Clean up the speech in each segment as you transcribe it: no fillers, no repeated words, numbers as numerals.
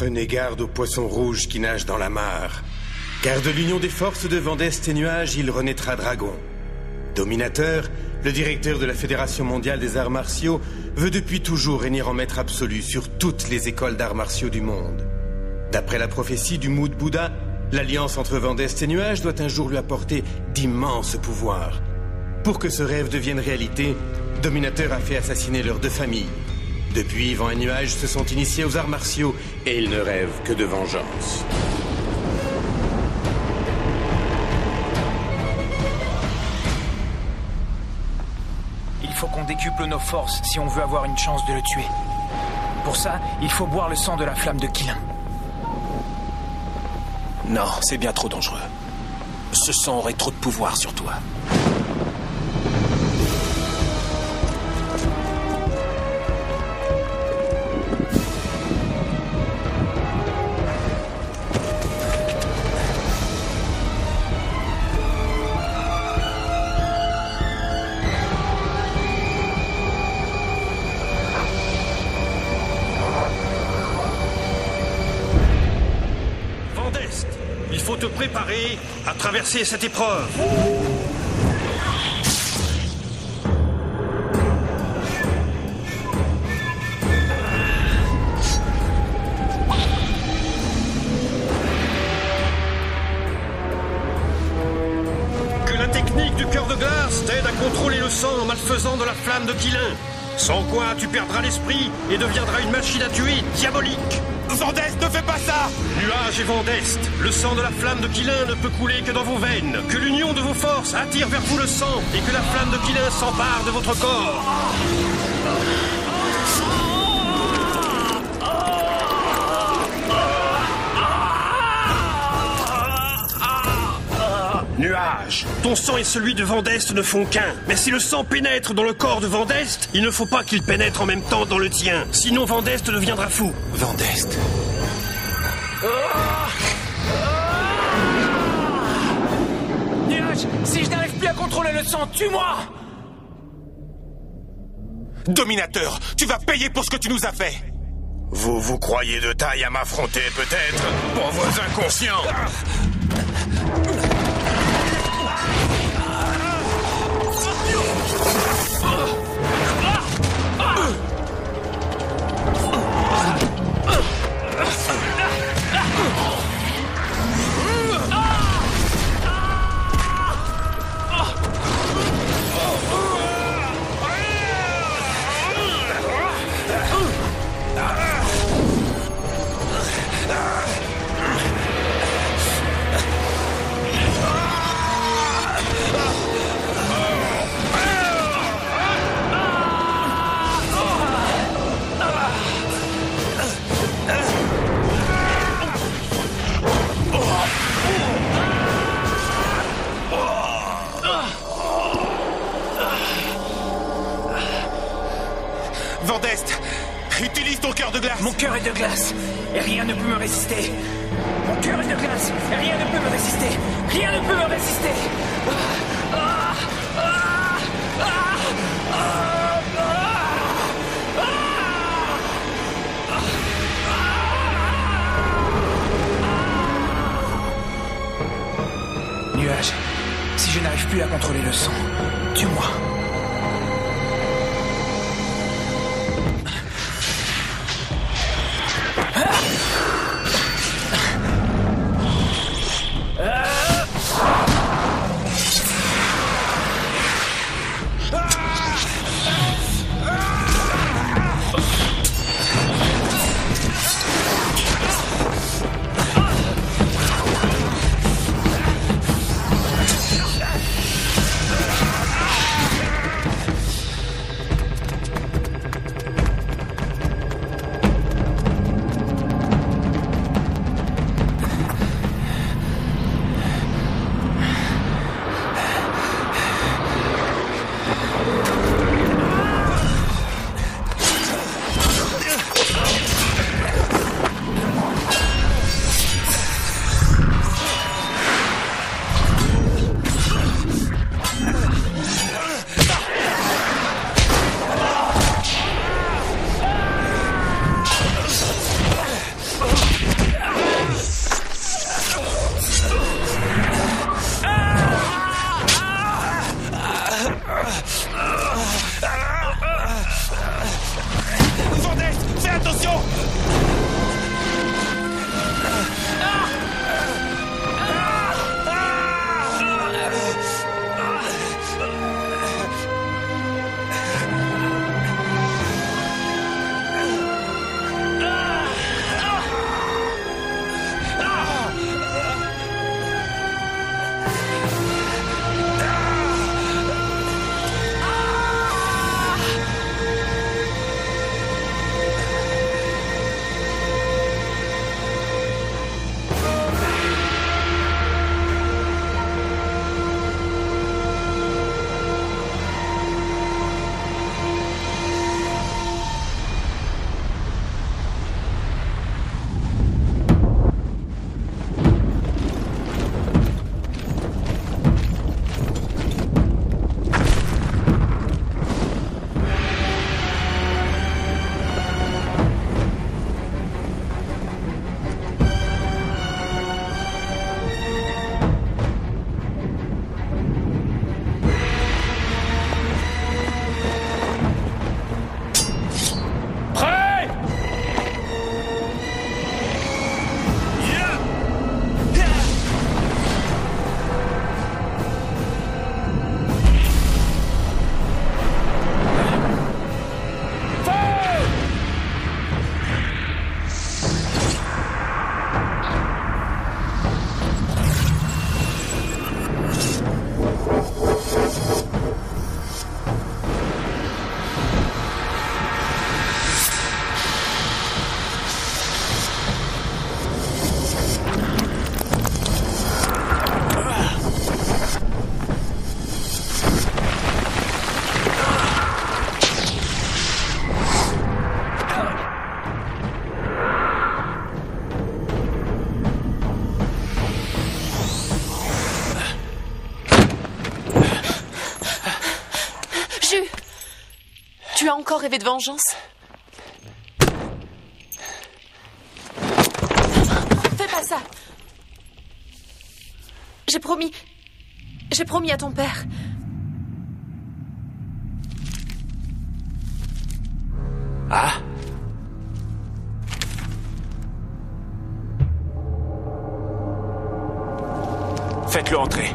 Prenez garde aux poissons rouges qui nagent dans la mare. Car de l'union des forces de Vendeste et Nuage, il renaîtra dragon. Dominateur, le directeur de la Fédération mondiale des arts martiaux, veut depuis toujours régner en maître absolu sur toutes les écoles d'arts martiaux du monde. D'après la prophétie du Mood Bouddha, l'alliance entre Vendeste et Nuage doit un jour lui apporter d'immenses pouvoirs. Pour que ce rêve devienne réalité, Dominateur a fait assassiner leurs deux familles. Depuis, Vent et Nuage se sont initiés aux arts martiaux et ils ne rêvent que de vengeance. Il faut qu'on décuple nos forces si on veut avoir une chance de le tuer. Pour ça, il faut boire le sang de la flamme de Qilin. Non, c'est bien trop dangereux. Ce sang aurait trop de pouvoir sur toi. Te préparer à traverser cette épreuve. Que la technique du cœur de glace t'aide à contrôler le sang malfaisant de la flamme de Qilin. Sans quoi tu perdras l'esprit et deviendras une machine à tuer diabolique. Vendeste, ne fais pas ça! Nuage et Vendeste, le sang de la flamme de Qilin ne peut couler que dans vos veines. Que l'union de vos forces attire vers vous le sang et que la flamme de Qilin s'empare de votre corps. Nuage, ton sang et celui de Vendeste ne font qu'un. Mais si le sang pénètre dans le corps de Vendeste, il ne faut pas qu'il pénètre en même temps dans le tien. Sinon Vendeste deviendra fou. Vendeste. Nuage, si je n'arrive plus à contrôler le sang, tue-moi! Dominateur, tu vas payer pour ce que tu nous as fait! Vous vous croyez de taille à m'affronter, peut-être? Pauvres inconscients! Vendeste, utilise ton cœur de glace. Mon cœur est de glace, et rien ne peut me résister. Mon cœur est de glace, et rien ne peut me résister. Rien ne peut me résister. Nuage, si je n'arrive plus à contrôler le sang, tue-moi. Tu as encore rêvé de vengeance? Fais pas ça. J'ai promis à ton père. Ah? Faites-le entrer.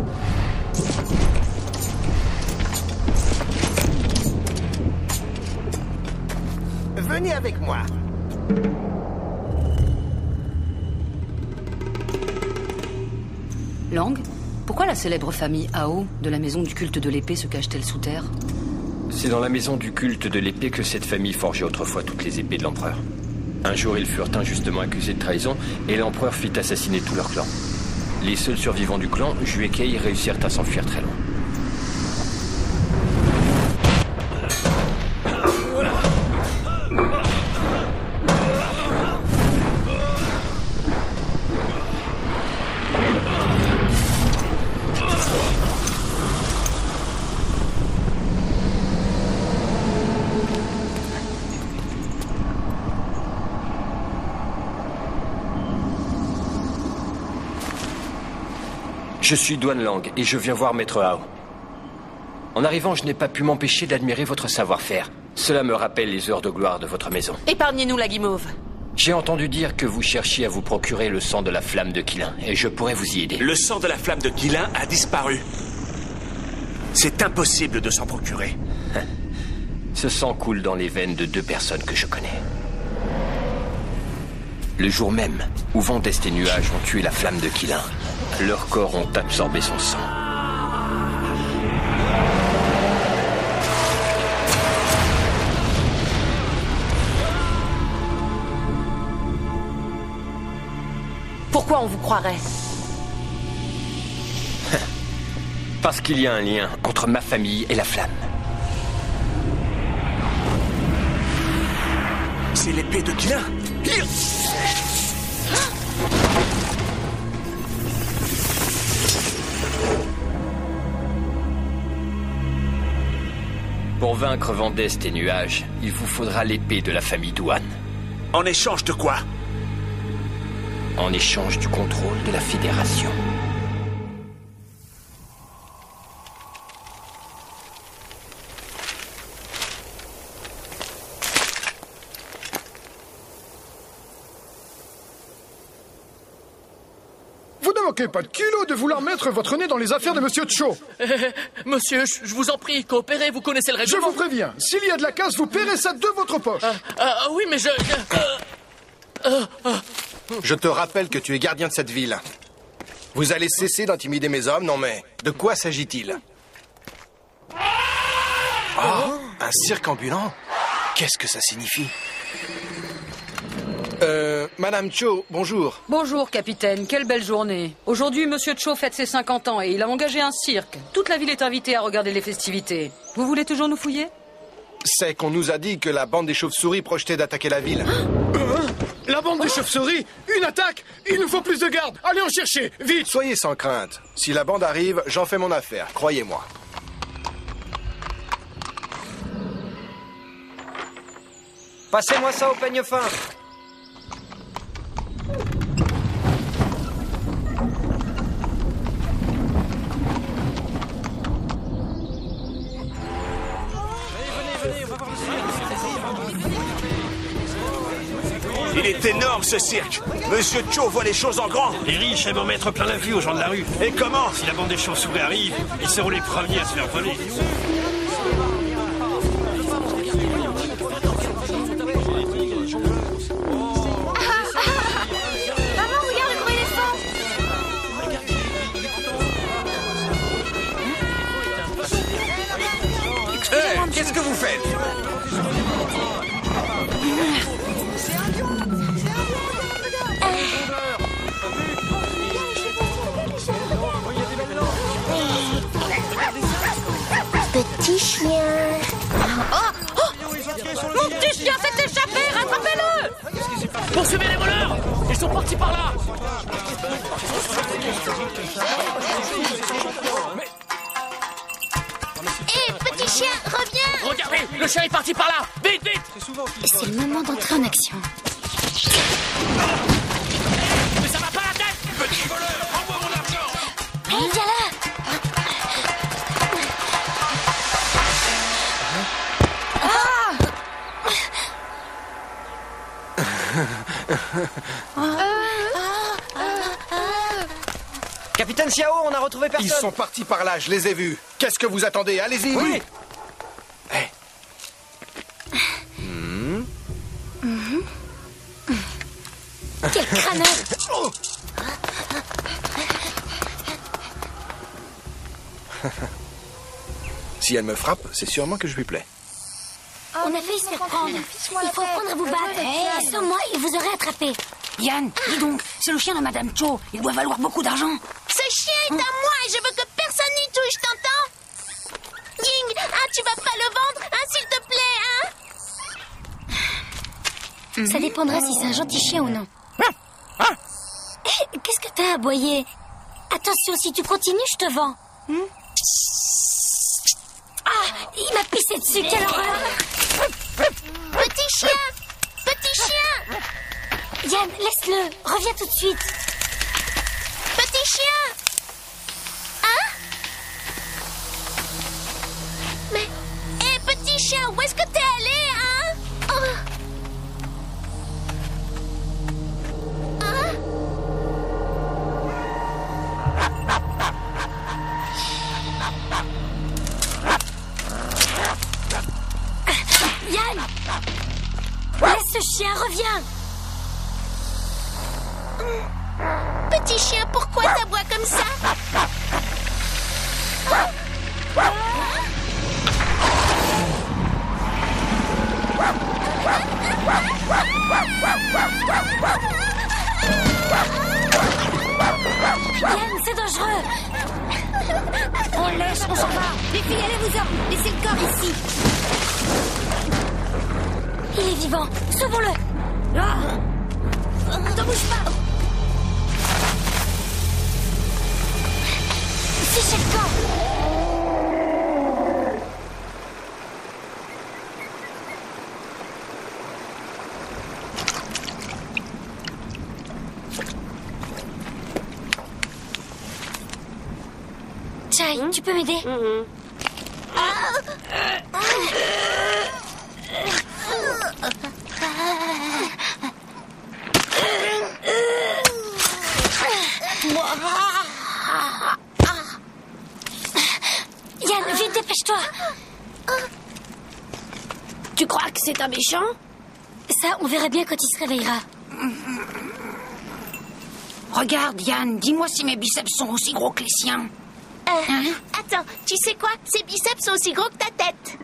Venez avec moi. Lang, pourquoi la célèbre famille Ao de la maison du culte de l'épée se cache-t-elle sous terre? C'est dans la maison du culte de l'épée que cette famille forgeait autrefois toutes les épées de l'empereur. Un jour, ils furent injustement accusés de trahison et l'empereur fit assassiner tout leur clan. Les seuls survivants du clan, Ju et Kei, réussirent à s'enfuir très loin. Je suis Duan Lang et je viens voir Maître Ao. En arrivant, je n'ai pas pu m'empêcher d'admirer votre savoir-faire. Cela me rappelle les heures de gloire de votre maison. Épargnez-nous la guimauve. J'ai entendu dire que vous cherchiez à vous procurer le sang de la flamme de Qilin, et je pourrais vous y aider. Le sang de la flamme de Qilin a disparu. C'est impossible de s'en procurer. Ce sang coule dans les veines de 2 personnes que je connais. Le jour même où Vendeste et Nuages ont tué la flamme de Qilin, leurs corps ont absorbé son sang. Pourquoi on vous croirait? Parce qu'il y a un lien entre ma famille et la flamme. C'est l'épée de Qilin. Pour vaincre Vendeste et Nuages, il vous faudra l'épée de la famille Duan. En échange de quoi? En échange du contrôle de la Fédération. Vous ne manquez pas de culot de vouloir mettre votre nez dans les affaires de Monsieur Cho. Monsieur, je vous en prie, coopérez, vous connaissez le règlement. Je vous préviens, s'il y a de la casse, vous paierez ça de votre poche. Oui, mais Je te rappelle que tu es gardien de cette ville. Vous allez cesser d'intimider mes hommes, non mais... De quoi s'agit-il? Oh, un cirque ambulant? Qu'est-ce que ça signifie? Madame Cho, bonjour. Bonjour, capitaine. Quelle belle journée. Aujourd'hui, Monsieur Cho fête ses 50 ans et il a engagé un cirque. Toute la ville est invitée à regarder les festivités. Vous voulez toujours nous fouiller? C'est qu'on nous a dit que la bande des chauves-souris projetait d'attaquer la ville. La bande des chauves-souris? Une attaque? Il nous faut plus de gardes. Allez en chercher, vite. Soyez sans crainte. Si la bande arrive, j'en fais mon affaire, croyez-moi. Passez-moi ça au peigne fin. Il est énorme ce cirque. Monsieur Cho voit les choses en grand. Les riches aiment en mettre plein la vue aux gens de la rue. Et comment? Si la bande des chauves-souris arrive, ils seront les premiers à se faire voler. Maman, regarde le gros éléphant. Hey, qu'est-ce que vous faites? Petit chien. Mon petit chien s'est échappé, rattrapez-le! poursuivez les voleurs. Ils sont partis par là. Hé, petit chien, reviens. Regardez, Le chien est parti par là. Vite, vite. C'est le moment d'entrer en action. Mais ça va pas la tête. Petit voleur, rends-moi mon argent. Hé, viens là. Capitaine Xiao, on a retrouvé personne. Ils sont partis par là, je les ai vus. Qu'est-ce que vous attendez? Allez-y. Oui. Hey. Quel crâneur. Oh. Si elle me frappe, c'est sûrement que je lui plais. On a failli se faire prendre. Il faut apprendre à vous battre. Sans moi, il vous aurait attrapé. Yann, dis donc, c'est le chien de Madame Cho. Il doit valoir beaucoup d'argent. Ce chien est à moi et je veux que personne n'y touche, t'entends? Ying, tu vas pas le vendre, s'il te plaît, Ça dépendra si c'est un gentil chien ou non. Qu'est-ce que t'as aboyé? Attention, si tu continues, je te vends. Ah, il m'a pissé dessus, quelle horreur! Petit chien! Petit chien! Yann, laisse-le, reviens tout de suite. Petit chien! Hein? Mais... Hé, petit chien, où est-ce que t'es allé, hein? Oh. Hein? Yann! Laisse ce chien, reviens! Petit chien, pourquoi t'aboies comme ça? Yann, c'est dangereux! On le laisse, on s'en va. Les filles, allez-vous-en! Laissez le corps ici! Il est vivant! Sauvons-le! Ne bouge pas! Fichez le camp! Chai, tu peux m'aider? Yann, vite, dépêche-toi! Tu crois que c'est un méchant? Ça, on verra bien quand il se réveillera. Regarde, Yann, dis-moi si mes biceps sont aussi gros que les siens. Attends, tu sais quoi? Ses biceps sont aussi gros que ta tête.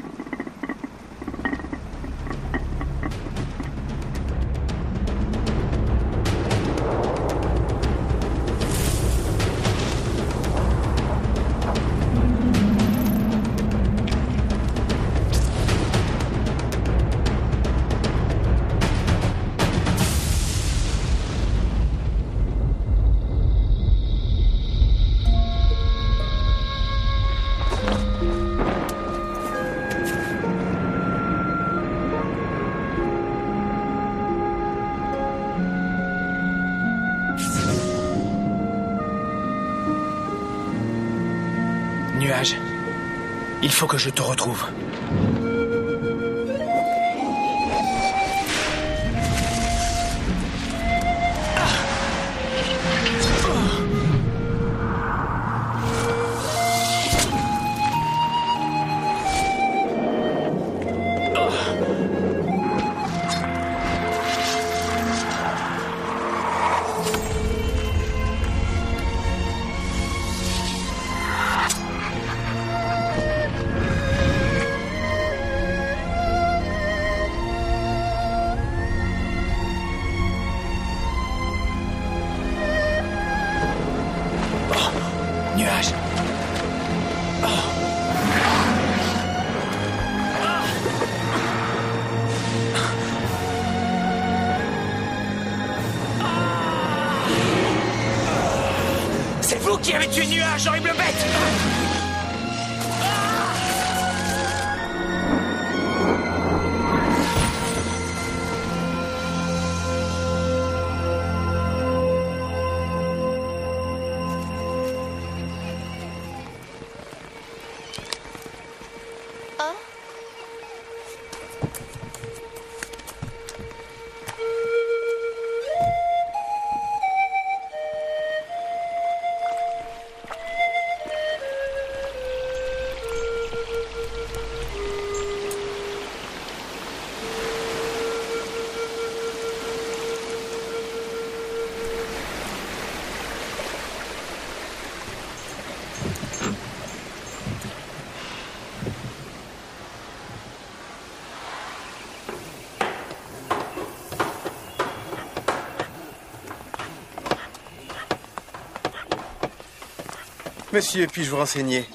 Nuage, il faut que je te retrouve. Nuage. C'est vous qui avez tué Nuage, horrible bête! Monsieur, puis-je vous renseigner?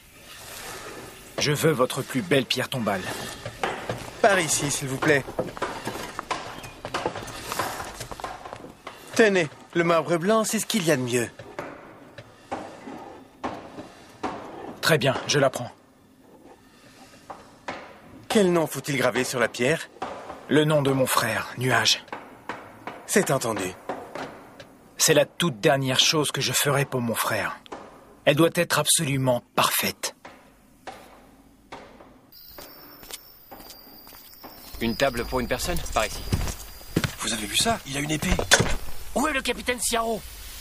Je veux votre plus belle pierre tombale. Par ici, s'il vous plaît. Tenez, le marbre blanc, c'est ce qu'il y a de mieux. Très bien, je la prends. Quel nom faut-il graver sur la pierre? Le nom de mon frère, Nuage. C'est entendu. C'est la toute dernière chose que je ferai pour mon frère. Elle doit être absolument parfaite. Une table pour une personne? Par ici. Vous avez vu ça? Il a une épée. Où est le capitaine Siaro?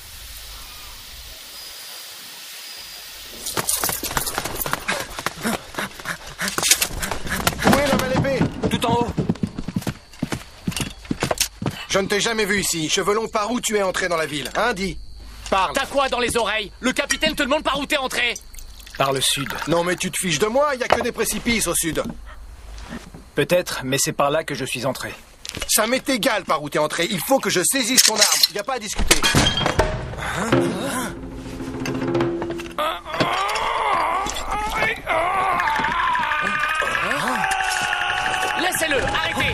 Où est la belle épée? Tout en haut. Je ne t'ai jamais vu ici. Chevelon, par où tu es entré dans la ville? Hein, dis. Parle. T'as quoi dans les oreilles? Le capitaine te demande par où t'es entré. Par le sud. Non, mais tu te fiches de moi, il n'y a que des précipices au sud. Peut-être, mais c'est par là que je suis entré. Ça m'est égal par où t'es entré. Il faut que je saisisse ton arme. Il n'y a pas à discuter. Laissez-le, arrêtez.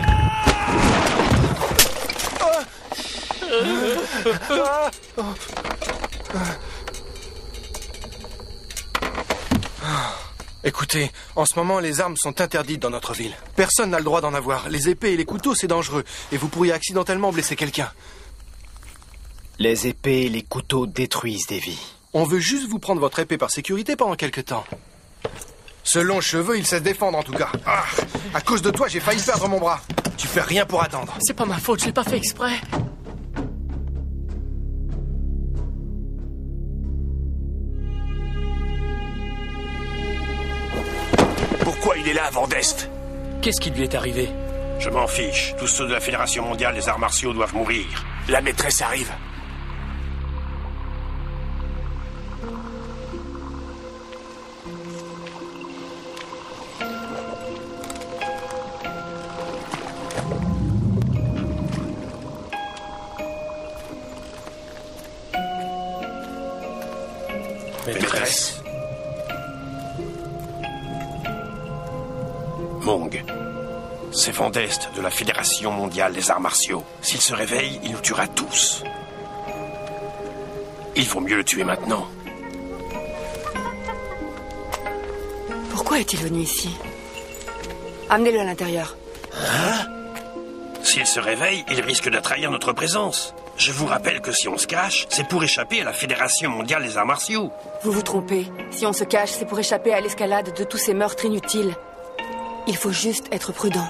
Écoutez, en ce moment, les armes sont interdites dans notre ville. Personne n'a le droit d'en avoir. Les épées et les couteaux, c'est dangereux. Et vous pourriez accidentellement blesser quelqu'un. Les épées et les couteaux détruisent des vies. On veut juste vous prendre votre épée par sécurité pendant quelque temps. Ce long cheveu, il sait se défendre en tout cas. Ah, à cause de toi, j'ai failli perdre mon bras. Tu fais rien pour attendre. C'est pas ma faute, je l'ai pas fait exprès. Pourquoi il est là, Vandeste? Qu'est-ce qui lui est arrivé? Je m'en fiche. Tous ceux de la Fédération mondiale des arts martiaux doivent mourir. La maîtresse arrive. Maîtresse. Mong. C'est Vandeste de la Fédération mondiale des arts martiaux. S'il se réveille, il nous tuera tous. Il vaut mieux le tuer maintenant. Pourquoi est-il venu ici? Amenez-le à l'intérieur. Hein? S'il se réveille, il risque de trahir notre présence. Je vous rappelle que si on se cache, c'est pour échapper à la Fédération mondiale des arts martiaux. Vous vous trompez. Si on se cache, c'est pour échapper à l'escalade de tous ces meurtres inutiles. Il faut juste être prudent.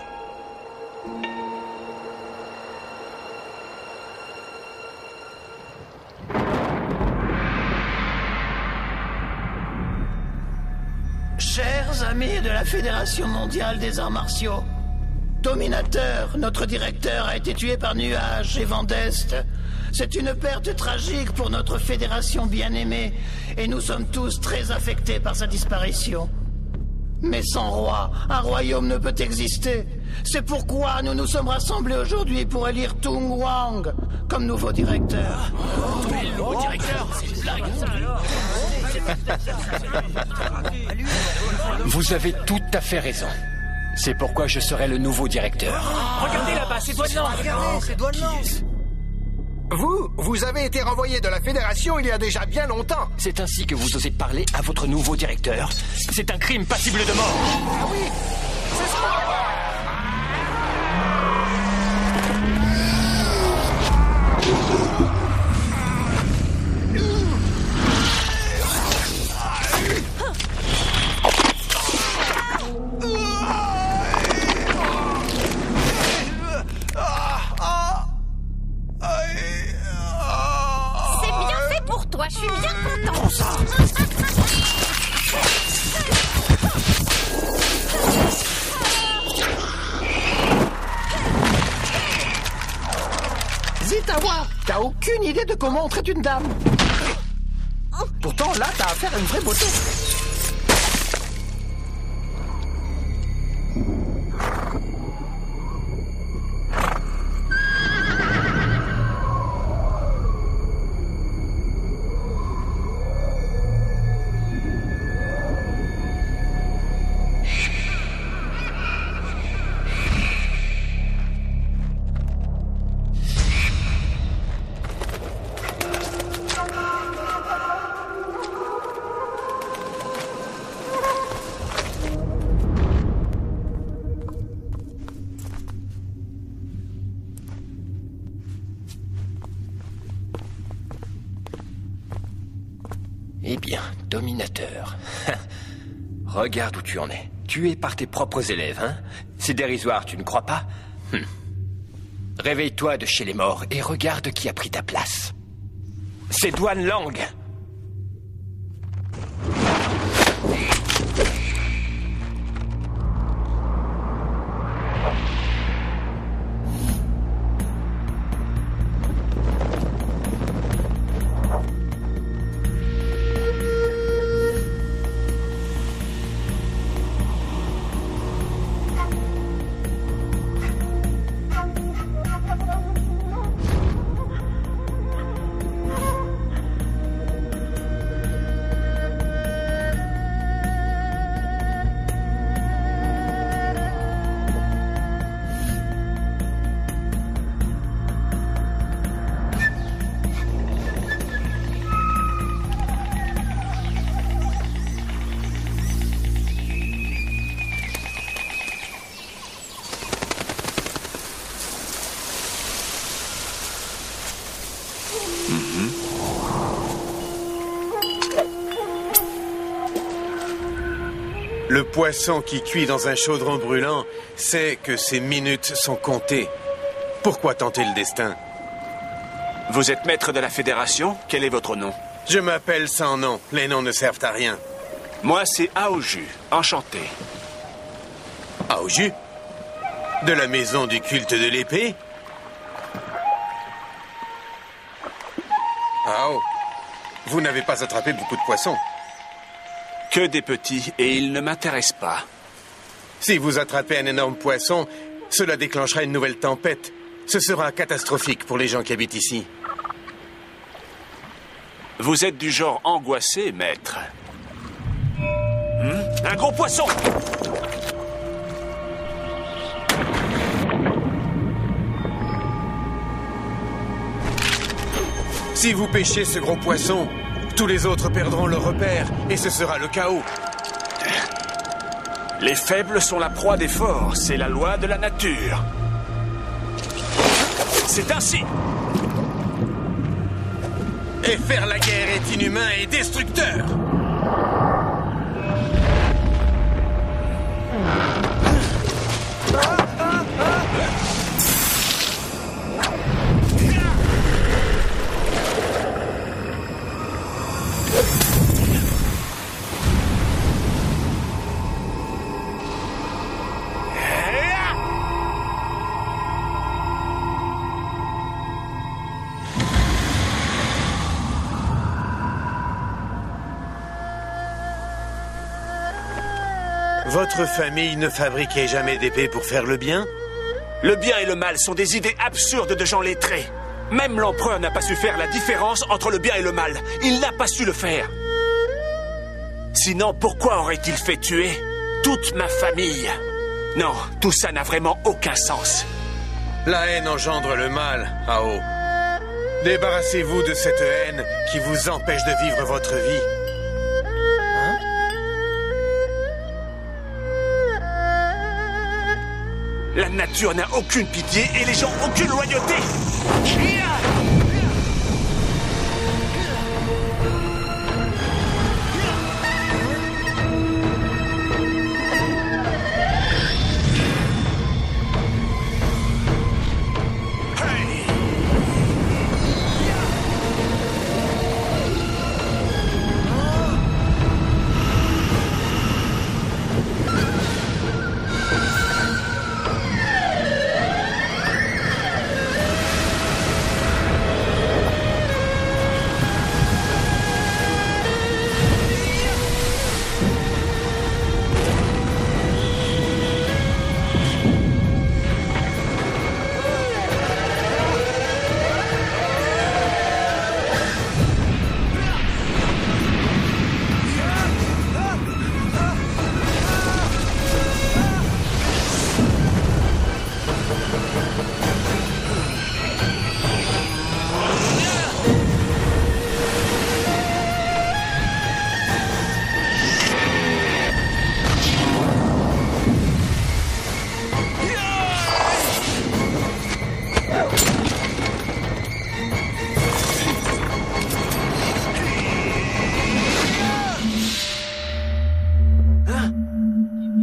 Chers amis de la Fédération mondiale des arts martiaux, Dominateur, notre directeur, a été tué par Nuage et Vandeste. C'est une perte tragique pour notre fédération bien-aimée, et nous sommes tous très affectés par sa disparition. Mais sans roi, un royaume ne peut exister. C'est pourquoi nous nous sommes rassemblés aujourd'hui pour élire Tung Wang comme nouveau directeur. Le nouveau directeur, c'est une blague. Vous avez tout à fait raison. C'est pourquoi je serai le nouveau directeur. Regardez là-bas, c'est Douaneland. Regardez, c'est Douaneland. Vous avez été renvoyé de la Fédération il y a déjà bien longtemps. C'est ainsi que vous osez parler à votre nouveau directeur. C'est un crime passible de mort. Ah oui, c'est ça. Je suis bien content. Prends ça. Zitawa, t'as aucune idée de comment on traite une dame. Pourtant, là, t'as affaire à une vraie beauté. Dominateur. Regarde où tu en es. Tué par tes propres élèves, hein? C'est dérisoire, tu ne crois pas? Réveille-toi de chez les morts et regarde qui a pris ta place. C'est Duan Lang. Le poisson qui cuit dans un chaudron brûlant sait que ses minutes sont comptées. Pourquoi tenter le destin? Vous êtes maître de la Fédération? Quel est votre nom? Je m'appelle sans nom. Les noms ne servent à rien. Moi, c'est Aoju. Enchanté. Aoju? De la maison du culte de l'épée? Ao, vous n'avez pas attrapé beaucoup de poissons. Que des petits, et ils ne m'intéressent pas. Si vous attrapez un énorme poisson, cela déclenchera une nouvelle tempête. Ce sera catastrophique pour les gens qui habitent ici. Vous êtes du genre angoissé, maître. Un gros poisson! Si vous pêchez ce gros poisson, tous les autres perdront leur repère et ce sera le chaos. Les faibles sont la proie des forts, c'est la loi de la nature. C'est ainsi. Et faire la guerre est inhumain et destructeur. Votre famille ne fabriquait jamais d'épée pour faire le bien? Le bien et le mal sont des idées absurdes de gens lettrés. Même l'empereur n'a pas su faire la différence entre le bien et le mal. Il n'a pas su le faire. Sinon, pourquoi aurait-il fait tuer toute ma famille? Non, tout ça n'a vraiment aucun sens. La haine engendre le mal, Ao. Débarrassez-vous de cette haine qui vous empêche de vivre votre vie. La nature n'a aucune pitié et les gens aucune loyauté.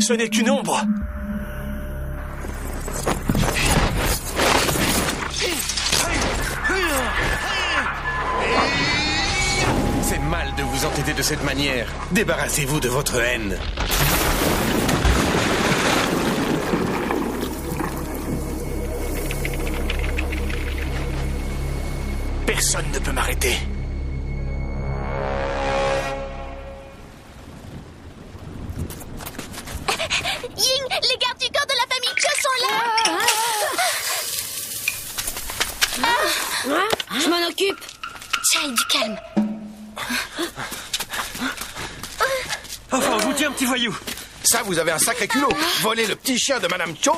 Ce n'est qu'une ombre. C'est mal de vous entêter de cette manière. Débarrassez-vous de votre haine. Personne ne peut m'arrêter. Ying, les gardes du corps de la famille Cho sont là. Je m'en occupe. Chai, du calme. Enfin, vous tiens, petit voyou. Ça, vous avez un sacré culot. Voler le petit chien de Madame Cho.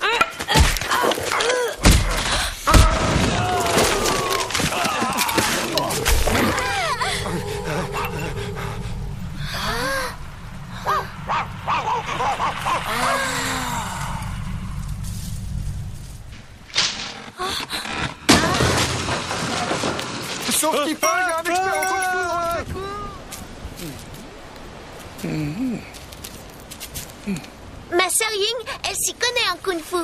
Sauf qu'il faut, j'ai un expert en kung-fu. Ma sœur Ying, elle s'y connaît en kung-fu.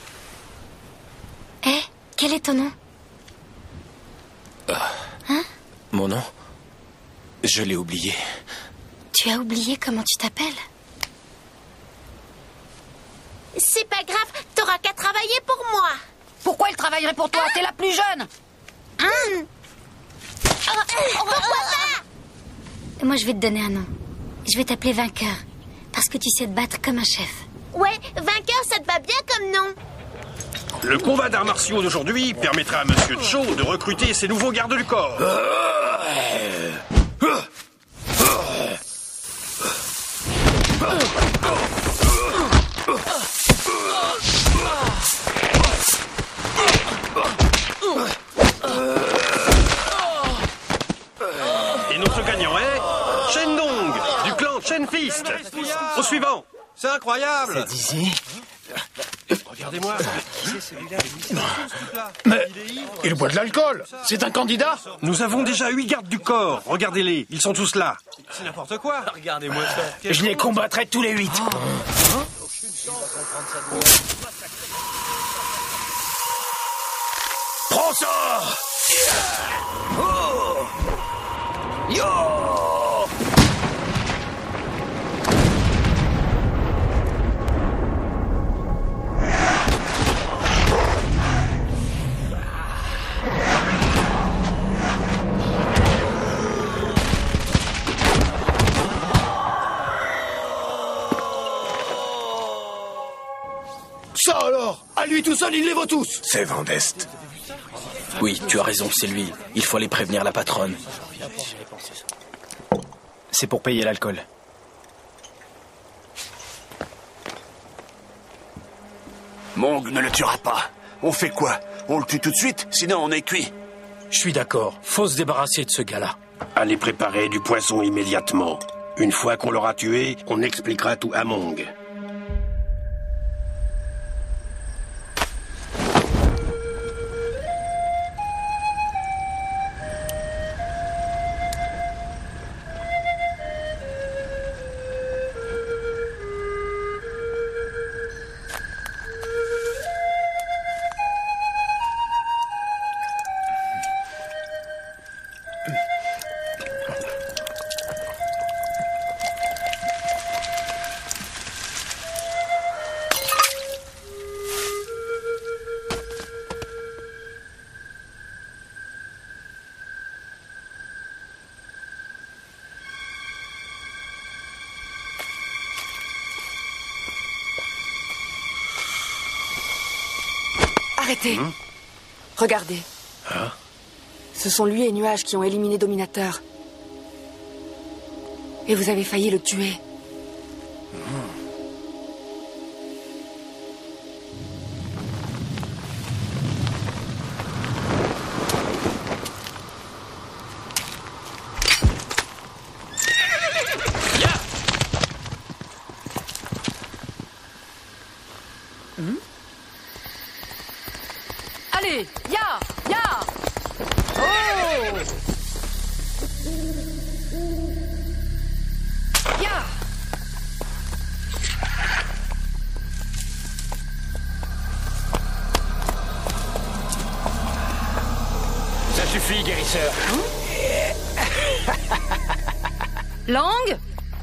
Eh, quel est ton nom? Hein? Mon nom? Je l'ai oublié. Tu as oublié comment tu t'appelles? C'est pas grave, t'auras qu'à travailler pour moi. Pourquoi il travaillerait pour toi? T'es la plus jeune. Pourquoi pas? Moi, je vais te donner un nom. Je vais t'appeler Vainqueur. Parce que tu sais te battre comme un chef. Ouais, vainqueur, ça te va bien comme nom. Le combat d'arts martiaux d'aujourd'hui permettra à Monsieur Cho de recruter ses nouveaux gardes du corps. Et notre gagnant est Shendong, du clan Chen Fist. Au suivant. C'est incroyable. C'est Dizzy. Regardez-moi. Mais il boit de l'alcool. C'est un candidat. Nous avons déjà 8 gardes du corps. Regardez-les, ils sont tous là. C'est n'importe quoi. Regardez-moi ça. Je les combattrai tous les 8. Prends ça. Oh. Yo. Ça alors, à lui tout seul, il les vaut tous. C'est Van Dest. Oui, tu as raison, c'est lui. Il faut aller prévenir la patronne. C'est pour payer l'alcool. Mong ne le tuera pas. On fait quoi? On le tue tout de suite, sinon on est cuit. Je suis d'accord. Faut se débarrasser de ce gars-là. Allez préparer du poisson immédiatement. Une fois qu'on l'aura tué, on expliquera tout à Mong. Arrêtez. Regardez. Ce sont lui et Nuage qui ont éliminé Dominateur. Et vous avez failli le tuer. Allez, ya, ya. Oh. Ya. sœur. Lang?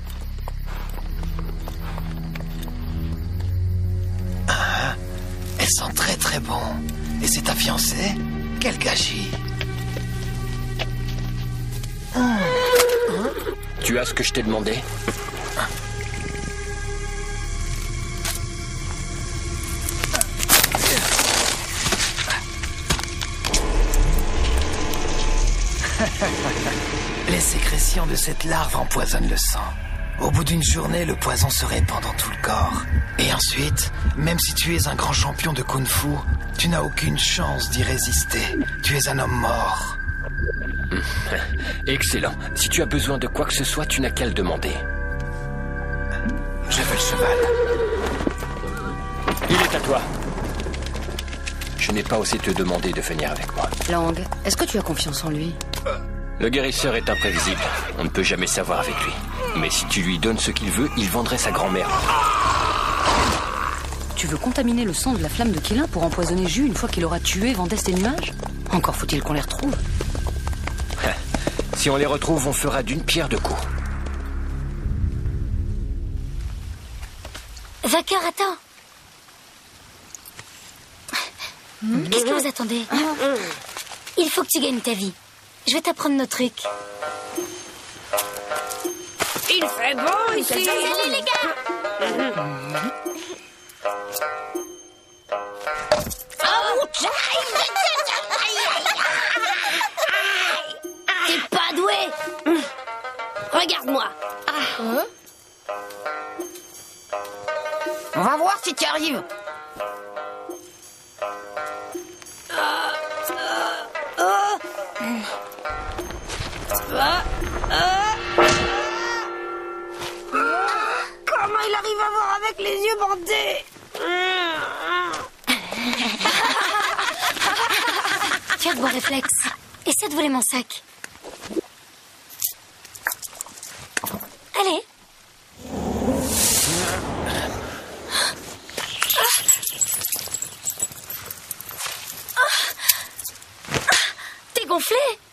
Elles sont très très bon. Et c'est ta fiancée? Quel gâchis. Tu as ce que je t'ai demandé? Les sécrétions de cette larve empoisonnent le sang. Au bout d'une journée, le poison se répand dans tout le corps. Et ensuite, même si tu es un grand champion de kung-fu, tu n'as aucune chance d'y résister. Tu es un homme mort. Excellent. Si tu as besoin de quoi que ce soit, tu n'as qu'à le demander. Je veux le cheval. Il est à toi. Je n'ai pas osé te demander de venir avec moi. Lang, est-ce que tu as confiance en lui? Le guérisseur est imprévisible. On ne peut jamais savoir avec lui. Mais si tu lui donnes ce qu'il veut, il vendrait sa grand-mère. Tu veux contaminer le sang de la flamme de Qilin pour empoisonner Ju une fois qu'il aura tué Vendeste et Nuage? Encore faut-il qu'on les retrouve. Si on les retrouve, on fera d'une pierre deux coups. Vainqueur, attends. Qu'est-ce que vous attendez? Il faut que tu gagnes ta vie. Je vais t'apprendre nos trucs. Il fait beau ici. Salut les gars. T'es pas doué. Regarde-moi. On va voir si tu arrives. Comment il arrive à voir avec les yeux bandés? Tu as de bons réflexes. Essaie de voler mon sac. Allez. T'es gonflé?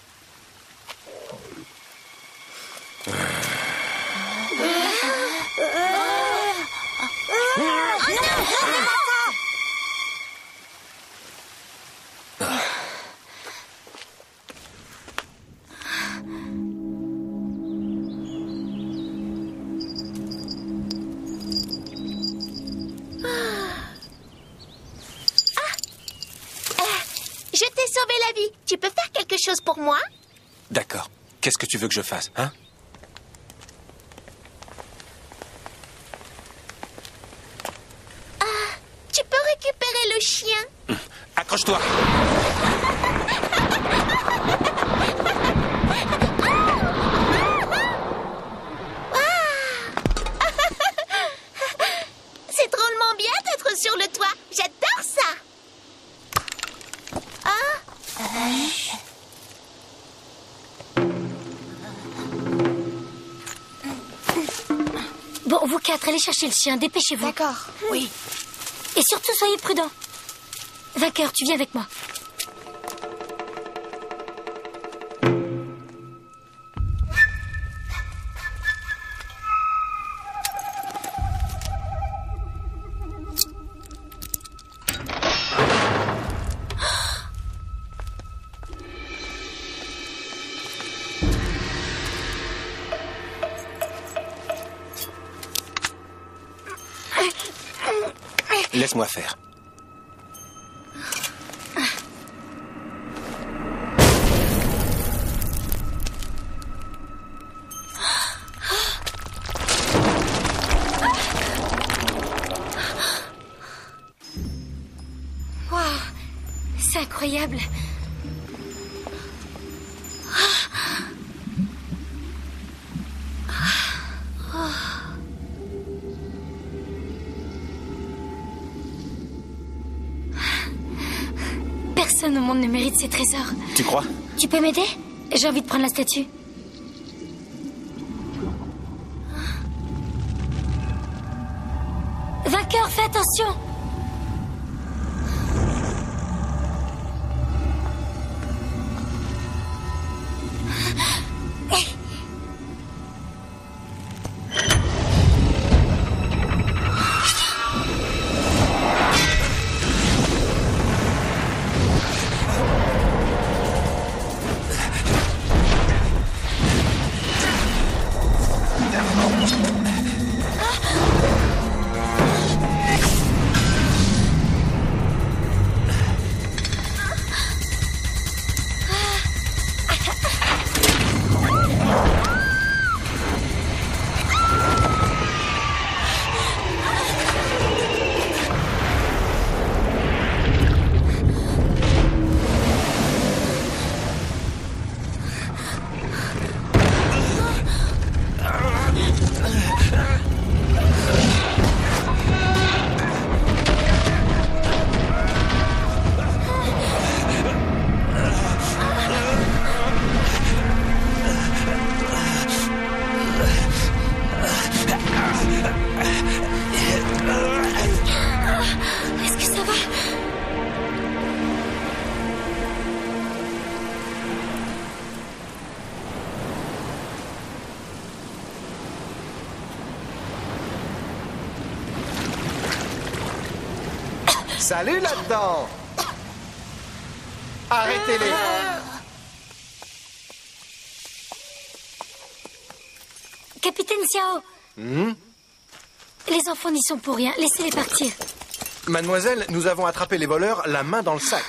Je t'ai sauvé la vie. Tu peux faire quelque chose pour moi? D'accord. Qu'est-ce que tu veux que je fasse, hein? Tu peux récupérer le chien? Accroche-toi. C'est drôlement bien d'être sur le toit. J'adore ça. Bon, vous quatre, allez chercher le chien. Dépêchez-vous. D'accord. Oui. Et surtout, soyez prudents. Vainqueur, tu viens avec moi. Laisse-moi faire. Waouh, c'est incroyable. Personne au monde ne mérite ces trésors. Tu crois? Tu peux m'aider? J'ai envie de prendre la statue. Vainqueur, fais attention! Salut là-dedans! Arrêtez-les! Capitaine Xiao, les enfants n'y sont pour rien. Laissez-les partir. Mademoiselle, nous avons attrapé les voleurs la main dans le sac.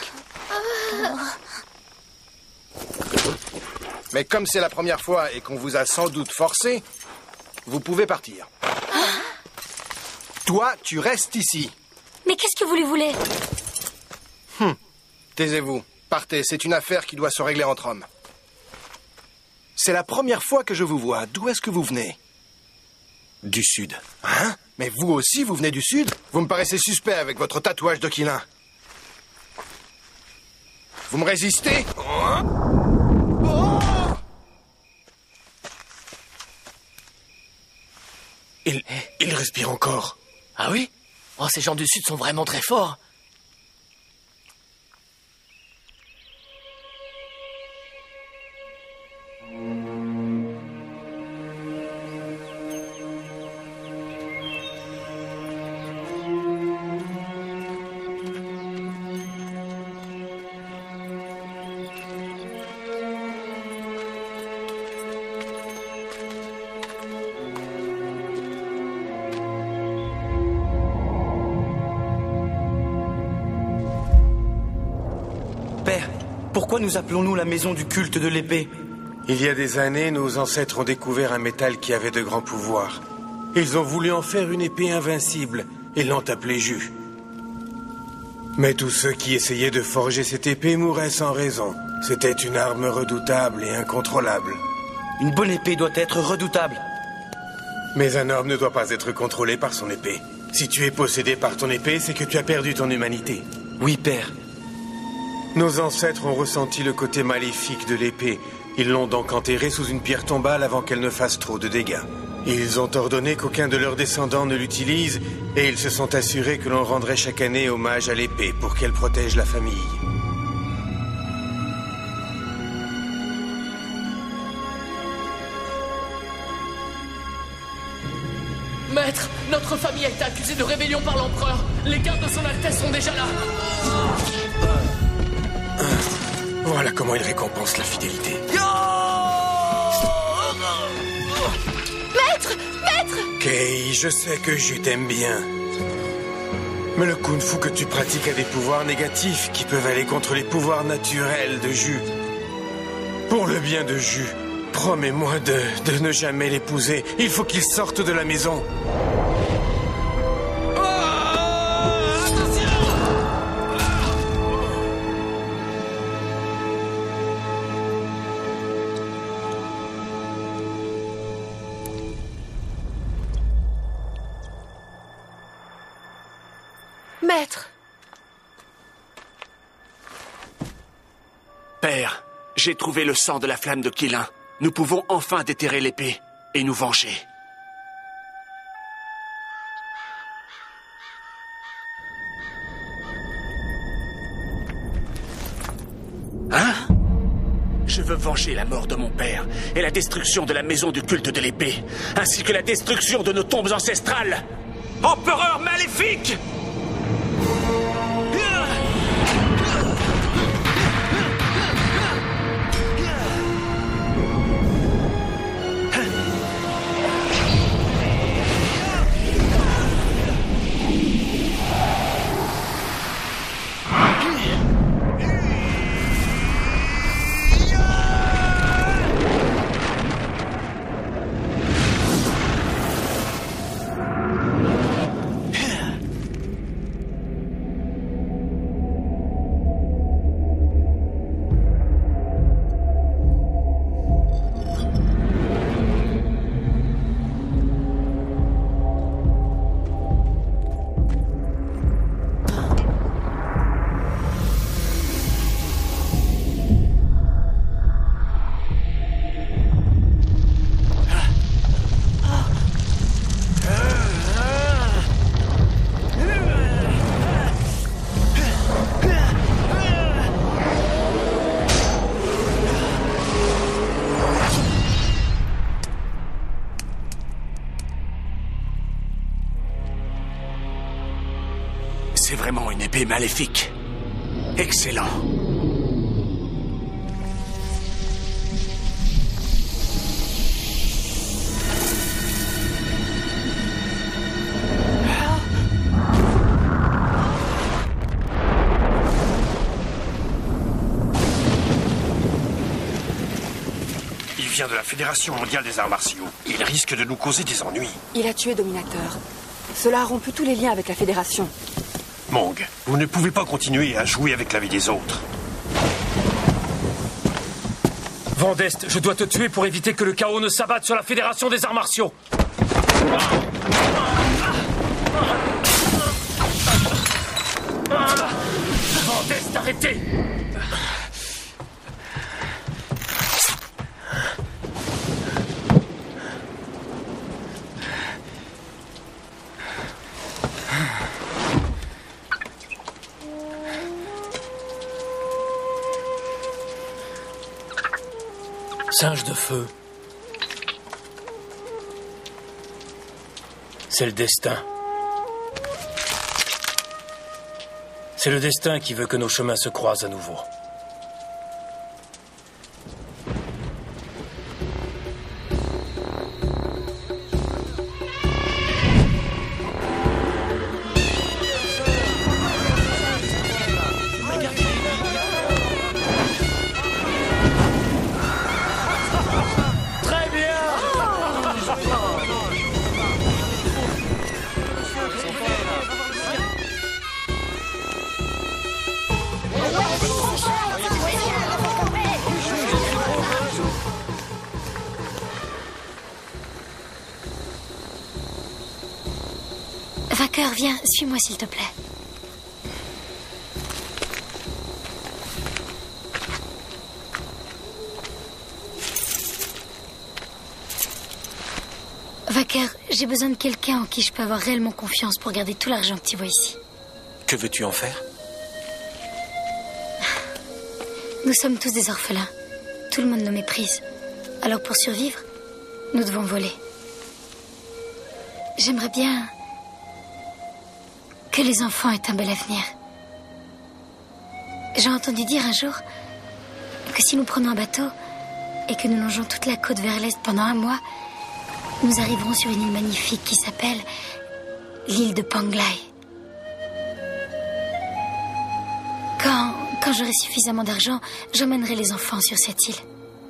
Mais comme c'est la première fois et qu'on vous a sans doute forcé, vous pouvez partir. Toi, tu restes ici. Mais qu'est-ce que vous lui voulez? Taisez-vous. Partez, c'est une affaire qui doit se régler entre hommes. C'est la première fois que je vous vois. D'où est-ce que vous venez? Du sud. Hein? Mais vous aussi, vous venez du sud? Vous me paraissez suspect avec votre tatouage de Quilin. Vous me résistez? Il respire encore. Ah oui? Oh, ces gens du sud sont vraiment très forts. Père, pourquoi nous appelons-nous la maison du culte de l'épée? Il y a des années, nos ancêtres ont découvert un métal qui avait de grands pouvoirs. Ils ont voulu en faire une épée invincible et l'ont appelée Jus. Mais tous ceux qui essayaient de forger cette épée mouraient sans raison. C'était une arme redoutable et incontrôlable. Une bonne épée doit être redoutable. Mais un homme ne doit pas être contrôlé par son épée. Si tu es possédé par ton épée, c'est que tu as perdu ton humanité. Oui, père. Nos ancêtres ont ressenti le côté maléfique de l'épée. Ils l'ont donc enterrée sous une pierre tombale avant qu'elle ne fasse trop de dégâts. Ils ont ordonné qu'aucun de leurs descendants ne l'utilise et ils se sont assurés que l'on rendrait chaque année hommage à l'épée pour qu'elle protège la famille. Maître, notre famille a été accusée de rébellion par l'empereur. Les gardes de son Altesse sont déjà là. Voilà comment il récompense la fidélité. Maître! Maître! Kei, je sais que Jus t'aime bien. Mais le kung-fu que tu pratiques a des pouvoirs négatifs qui peuvent aller contre les pouvoirs naturels de Jus. Pour le bien de Jus, promets-moi de ne jamais l'épouser. Il faut qu'il sorte de la maison. Maître! Père, j'ai trouvé le sang de la flamme de Quilin. Nous pouvons enfin déterrer l'épée et nous venger. Hein? Je veux venger la mort de mon père et la destruction de la maison du culte de l'épée, ainsi que la destruction de nos tombes ancestrales. Empereur maléfique! C'est vraiment une épée maléfique. Excellent. Il vient de la Fédération mondiale des arts martiaux. Il risque de nous causer des ennuis. Il a tué Dominateur. Cela a rompu tous les liens avec la Fédération. Mong, vous ne pouvez pas continuer à jouer avec la vie des autres. Vandest, je dois te tuer pour éviter que le chaos ne s'abatte sur la Fédération des arts martiaux. Vandest, arrêtez! Singe de feu. C'est le destin. C'est le destin qui veut que nos chemins se croisent à nouveau. Vainqueur, viens, suis-moi s'il te plaît. Vainqueur, j'ai besoin de quelqu'un en qui je peux avoir réellement confiance pour garder tout l'argent que tu vois ici. Que veux-tu en faire? Nous sommes tous des orphelins. Tout le monde nous méprise. Alors pour survivre, nous devons voler. J'aimerais bien que les enfants aient un bel avenir. J'ai entendu dire un jour que si nous prenons un bateau et que nous longeons toute la côte vers l'est pendant un mois, nous arriverons sur une île magnifique qui s'appelle l'île de Panglai. Quand j'aurai suffisamment d'argent, j'emmènerai les enfants sur cette île.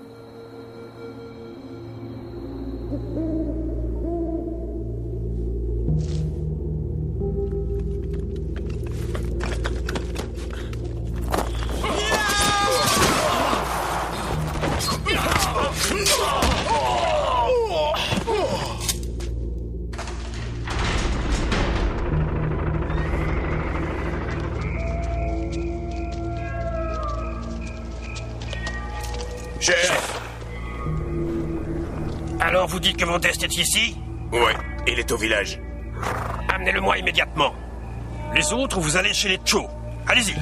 Chef. Alors vous dites que Vandest est ici? Ouais, il est au village. Amenez-le-moi immédiatement. Les autres, vous allez chez les Cho. Allez-y.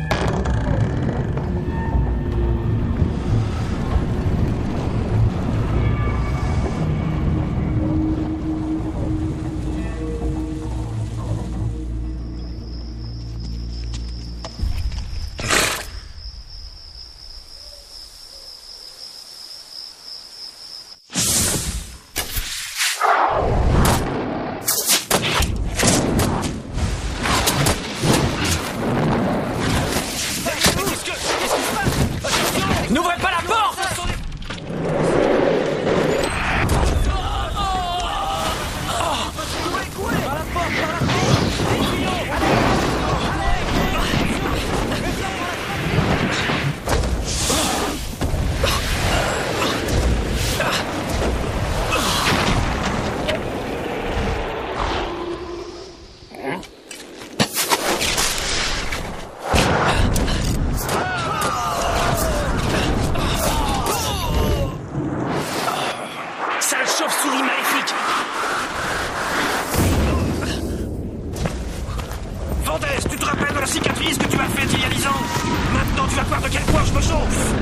N'ouvrez pas la porte! Sale chauve-souris maléfique! Vandest, tu te rappelles de la cicatrice que tu m'as faite il y a 10 ans? Maintenant, tu vas voir de quel point je me chauffe!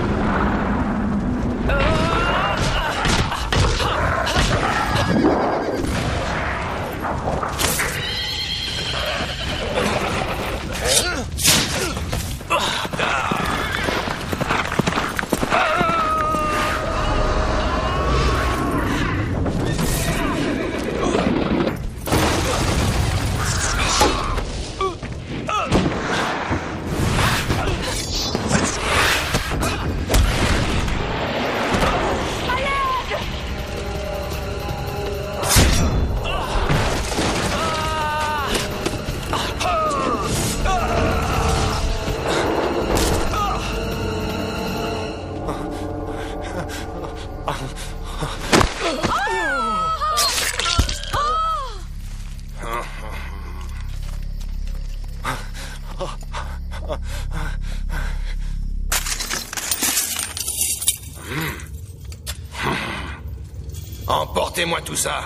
Emportez-moi tout ça.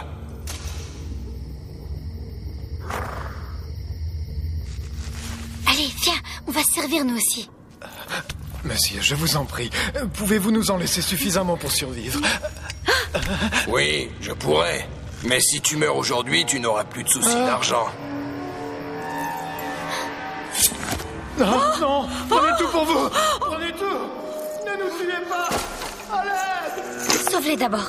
Allez, viens, on va se servir nous aussi. Monsieur, je vous en prie, pouvez-vous nous en laisser suffisamment pour survivre? Oui, je pourrais. Mais si tu meurs aujourd'hui, tu n'auras plus de soucis d'argent. Non, non, prenez tout pour vous. Prenez tout. Ne nous tuez pas. Allez. Sauve-les d'abord.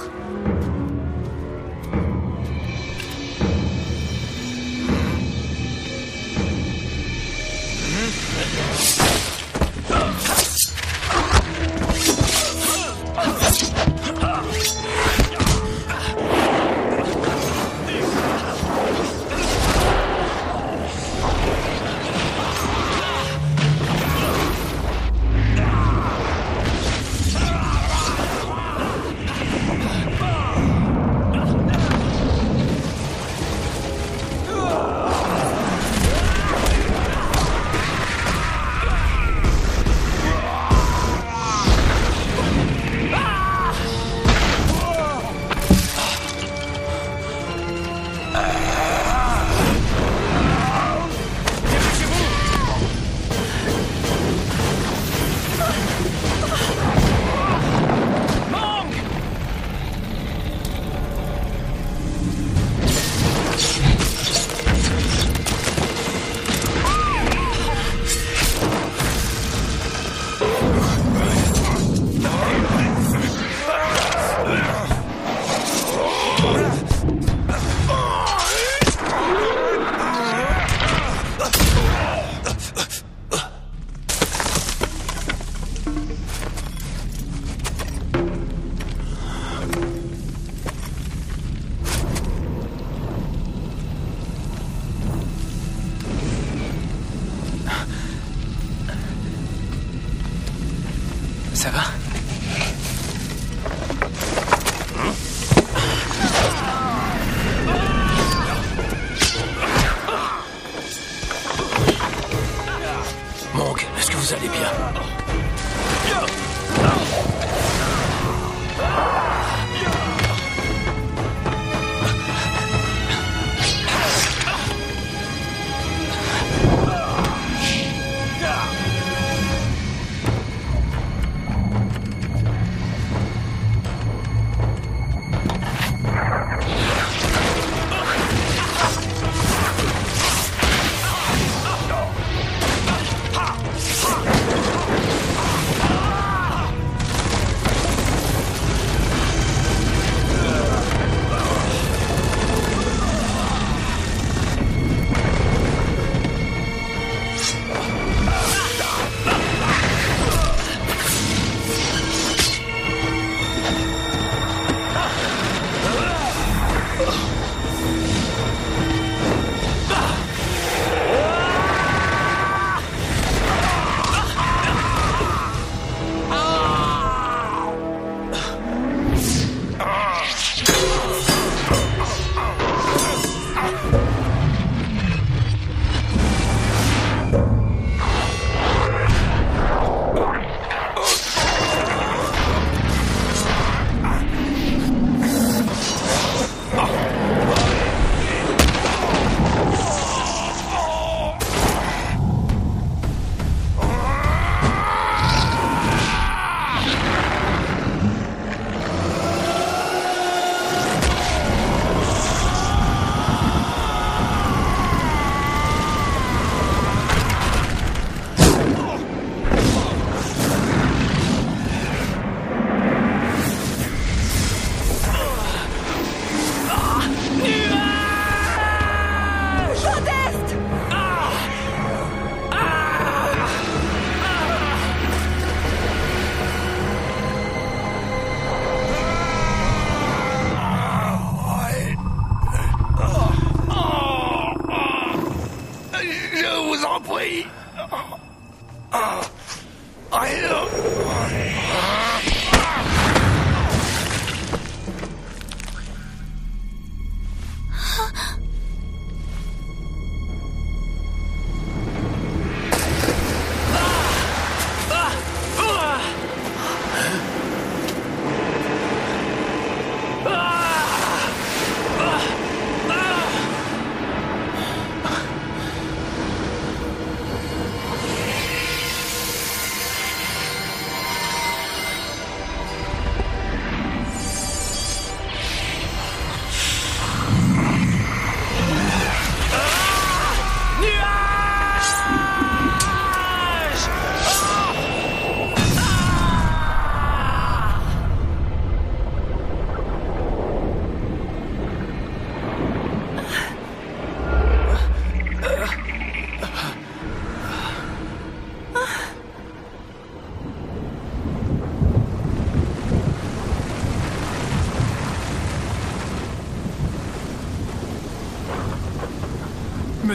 Ça va? Monk, est-ce que vous allez bien?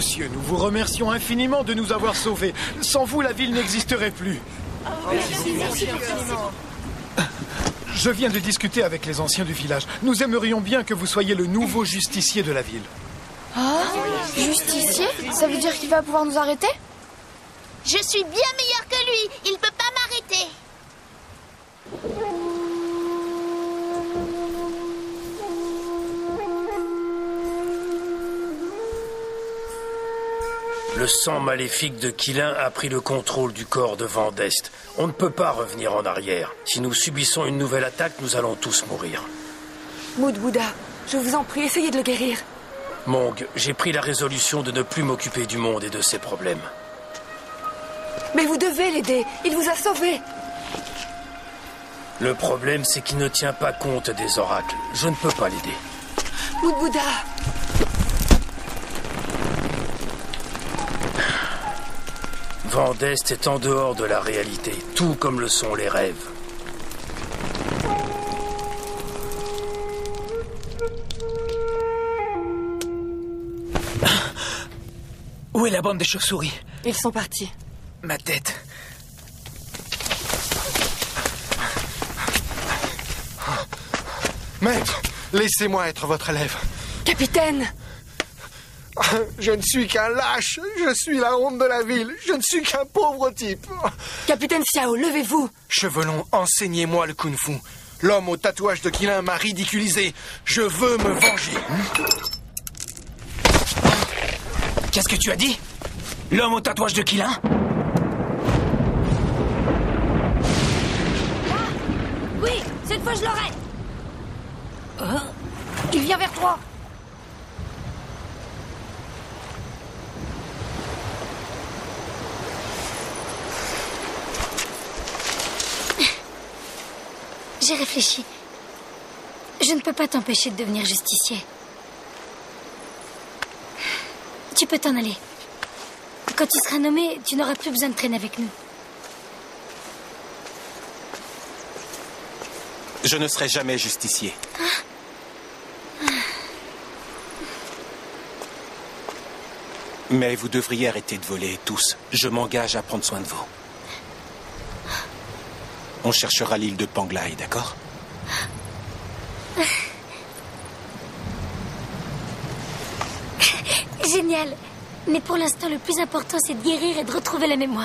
monsieur, nous vous remercions infiniment de nous avoir sauvés. Sans vous, la ville n'existerait plus. Merci infiniment. Je viens de discuter avec les anciens du village. Nous aimerions bien que vous soyez le nouveau justicier de la ville. Ah, justicier? Ça veut dire qu'il va pouvoir nous arrêter? Je suis bien meilleur que lui. Il peut pas m'arrêter. Le sang maléfique de Quilin a pris le contrôle du corps de Vandest. On ne peut pas revenir en arrière. Si nous subissons une nouvelle attaque, nous allons tous mourir. Mood Bouddha, je vous en prie, essayez de le guérir. Mong, j'ai pris la résolution de ne plus m'occuper du monde et de ses problèmes. Mais vous devez l'aider, il vous a sauvé. Le problème, c'est qu'il ne tient pas compte des oracles. Je ne peux pas l'aider. Mood Bouddha. Vandest est en dehors de la réalité, tout comme le sont les rêves. Où est la bande des chauves-souris? Ils sont partis. Ma tête. Maître, laissez-moi être votre élève. Capitaine! Je ne suis qu'un lâche, je suis la honte de la ville, je ne suis qu'un pauvre type. Capitaine Xiao, levez-vous. Chevelon, enseignez-moi le kung-fu. L'homme au tatouage de Quilin m'a ridiculisé. Je veux me venger. Qu'est-ce que tu as dit? L'homme au tatouage de Quilin? Oui, cette fois je l'aurai. Il vient vers toi. J'ai réfléchi. Je ne peux pas t'empêcher de devenir justicier. Tu peux t'en aller. Quand tu seras nommé, tu n'auras plus besoin de traîner avec nous. Je ne serai jamais justicier. Mais vous devriez arrêter de voler, tous. Je m'engage à prendre soin de vous. On cherchera l'île de Panglai, d'accord? Génial. Mais pour l'instant, le plus important, c'est de guérir et de retrouver la mémoire.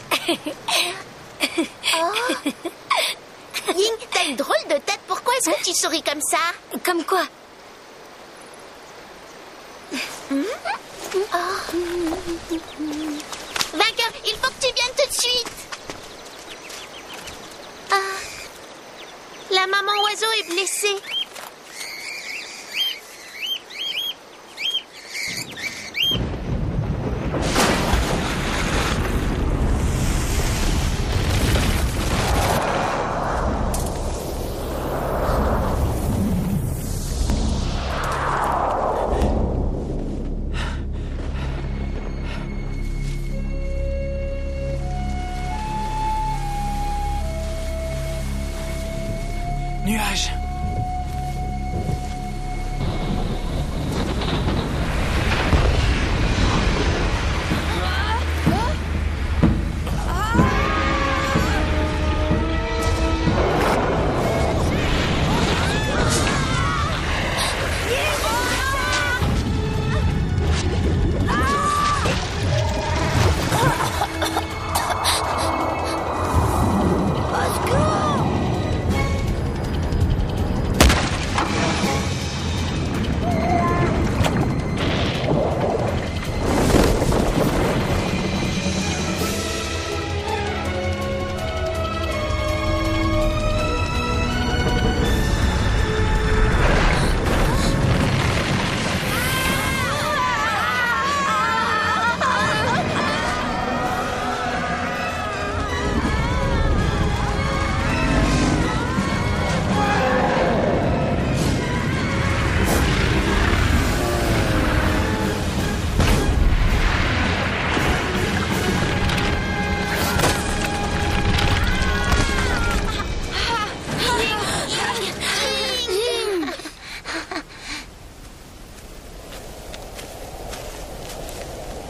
Oh. Ying, t'as une drôle de tête. Pourquoi est-ce que tu souris comme ça? Comme quoi? Oh. Vainqueur, il faut que tu viennes tout de suite. Ah. La maman oiseau est blessée. Nuage.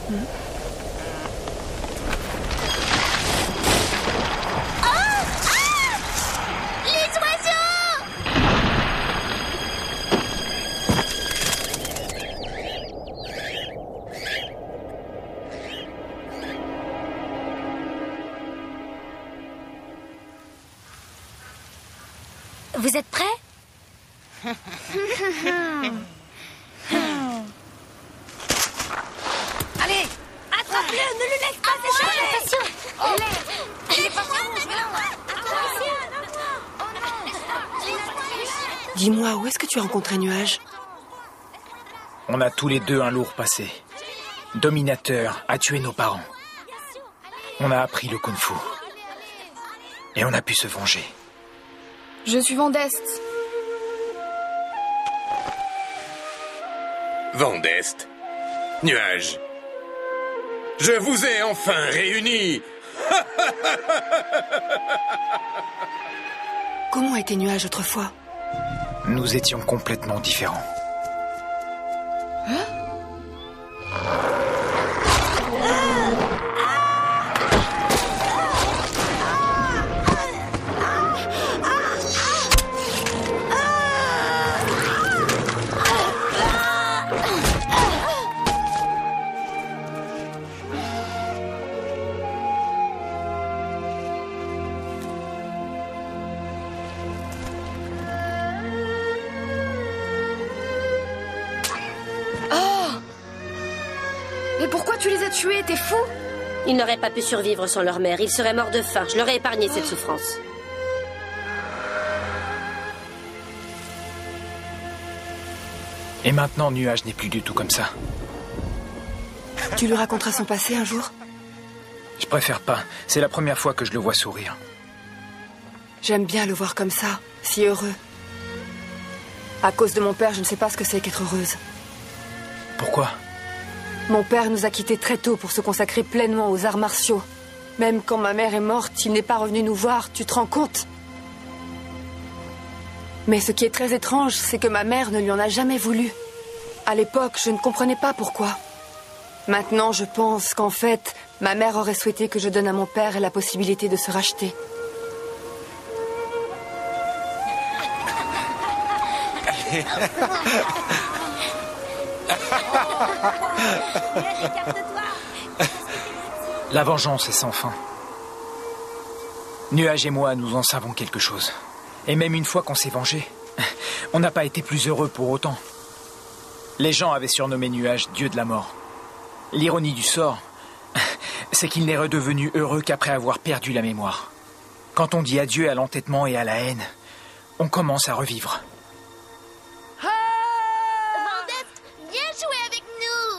Les oiseaux! Vous êtes prêts? Allez, attrape-le, ne le laisse pas s'échapper. Attention! Il est passé rouge, Dis-moi, où est-ce que tu as rencontré Nuage? On a tous les deux un lourd passé. Dominateur a tué nos parents. On a appris le kung-fu. Et on a pu se venger. Je suis Vandest. Vandest. Nuage. Je vous ai enfin réunis. Comment était Nuage autrefois? Nous étions complètement différents. Mais pourquoi tu les as tués? T'es fou? Ils n'auraient pas pu survivre sans leur mère. Ils seraient morts de faim. Je leur ai épargné cette souffrance. Et maintenant, Nuage n'est plus du tout comme ça. Tu lui raconteras son passé un jour? Je préfère pas. C'est la première fois que je le vois sourire. J'aime bien le voir comme ça, si heureux. À cause de mon père, je ne sais pas ce que c'est qu'être heureuse. Pourquoi? Mon père nous a quittés très tôt pour se consacrer pleinement aux arts martiaux. Même quand ma mère est morte, il n'est pas revenu nous voir, tu te rends compte? Mais ce qui est très étrange, c'est que ma mère ne lui en a jamais voulu. À l'époque, je ne comprenais pas pourquoi. Maintenant, je pense qu'en fait, ma mère aurait souhaité que je donne à mon père la possibilité de se racheter. La vengeance est sans fin. Nuage et moi, nous en savons quelque chose. Et même une fois qu'on s'est vengé, on n'a pas été plus heureux pour autant. Les gens avaient surnommé Nuage Dieu de la mort. L'ironie du sort, c'est qu'il n'est redevenu heureux qu'après avoir perdu la mémoire. Quand on dit adieu à l'entêtement et à la haine, on commence à revivre. Vandest, viens jouer avec nous.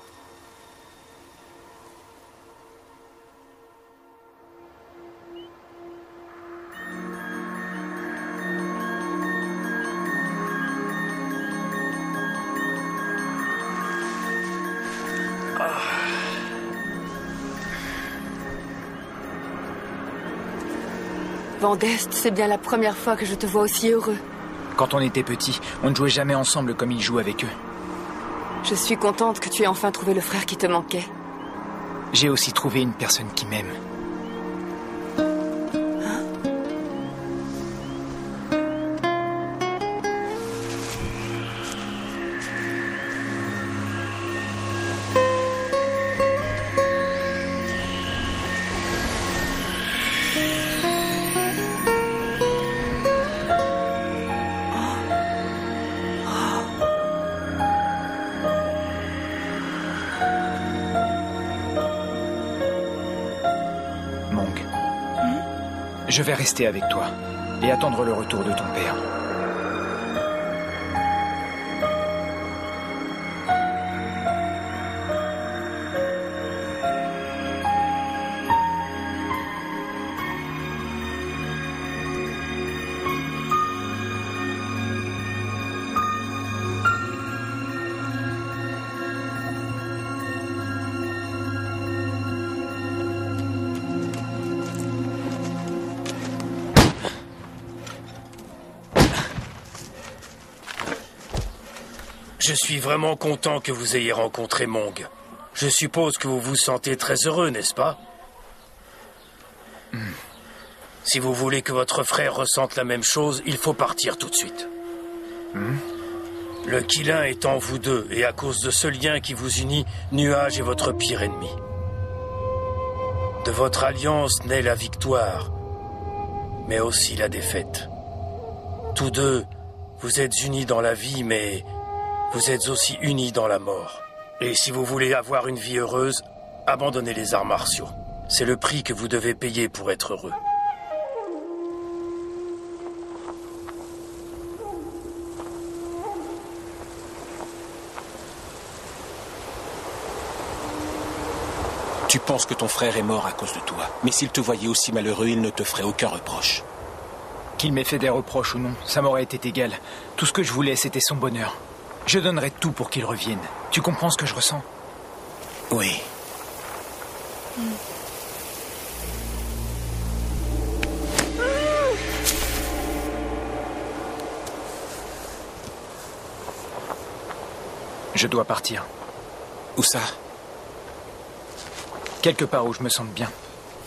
Vandest, c'est bien la première fois que je te vois aussi heureux. Quand on était petits, on ne jouait jamais ensemble comme ils jouent avec eux. Je suis contente que tu aies enfin trouvé le frère qui te manquait. J'ai aussi trouvé une personne qui m'aime. Je vais rester avec toi et attendre le retour de ton père. Je suis vraiment content que vous ayez rencontré Mong. Je suppose que vous vous sentez très heureux, n'est-ce pas? Si vous voulez que votre frère ressente la même chose, il faut partir tout de suite. Le Qilin est en vous deux, et à cause de ce lien qui vous unit, Nuage est votre pire ennemi. De votre alliance naît la victoire, mais aussi la défaite. Tous deux, vous êtes unis dans la vie, mais vous êtes aussi unis dans la mort. Et si vous voulez avoir une vie heureuse, abandonnez les arts martiaux. C'est le prix que vous devez payer pour être heureux. Tu penses que ton frère est mort à cause de toi. Mais s'il te voyait aussi malheureux, il ne te ferait aucun reproche. Qu'il m'ait fait des reproches ou non, ça m'aurait été égal. Tout ce que je voulais, c'était son bonheur. Je donnerais tout pour qu'il revienne. Tu comprends ce que je ressens? Oui. Je dois partir. Où ça? Quelque part où je me sente bien.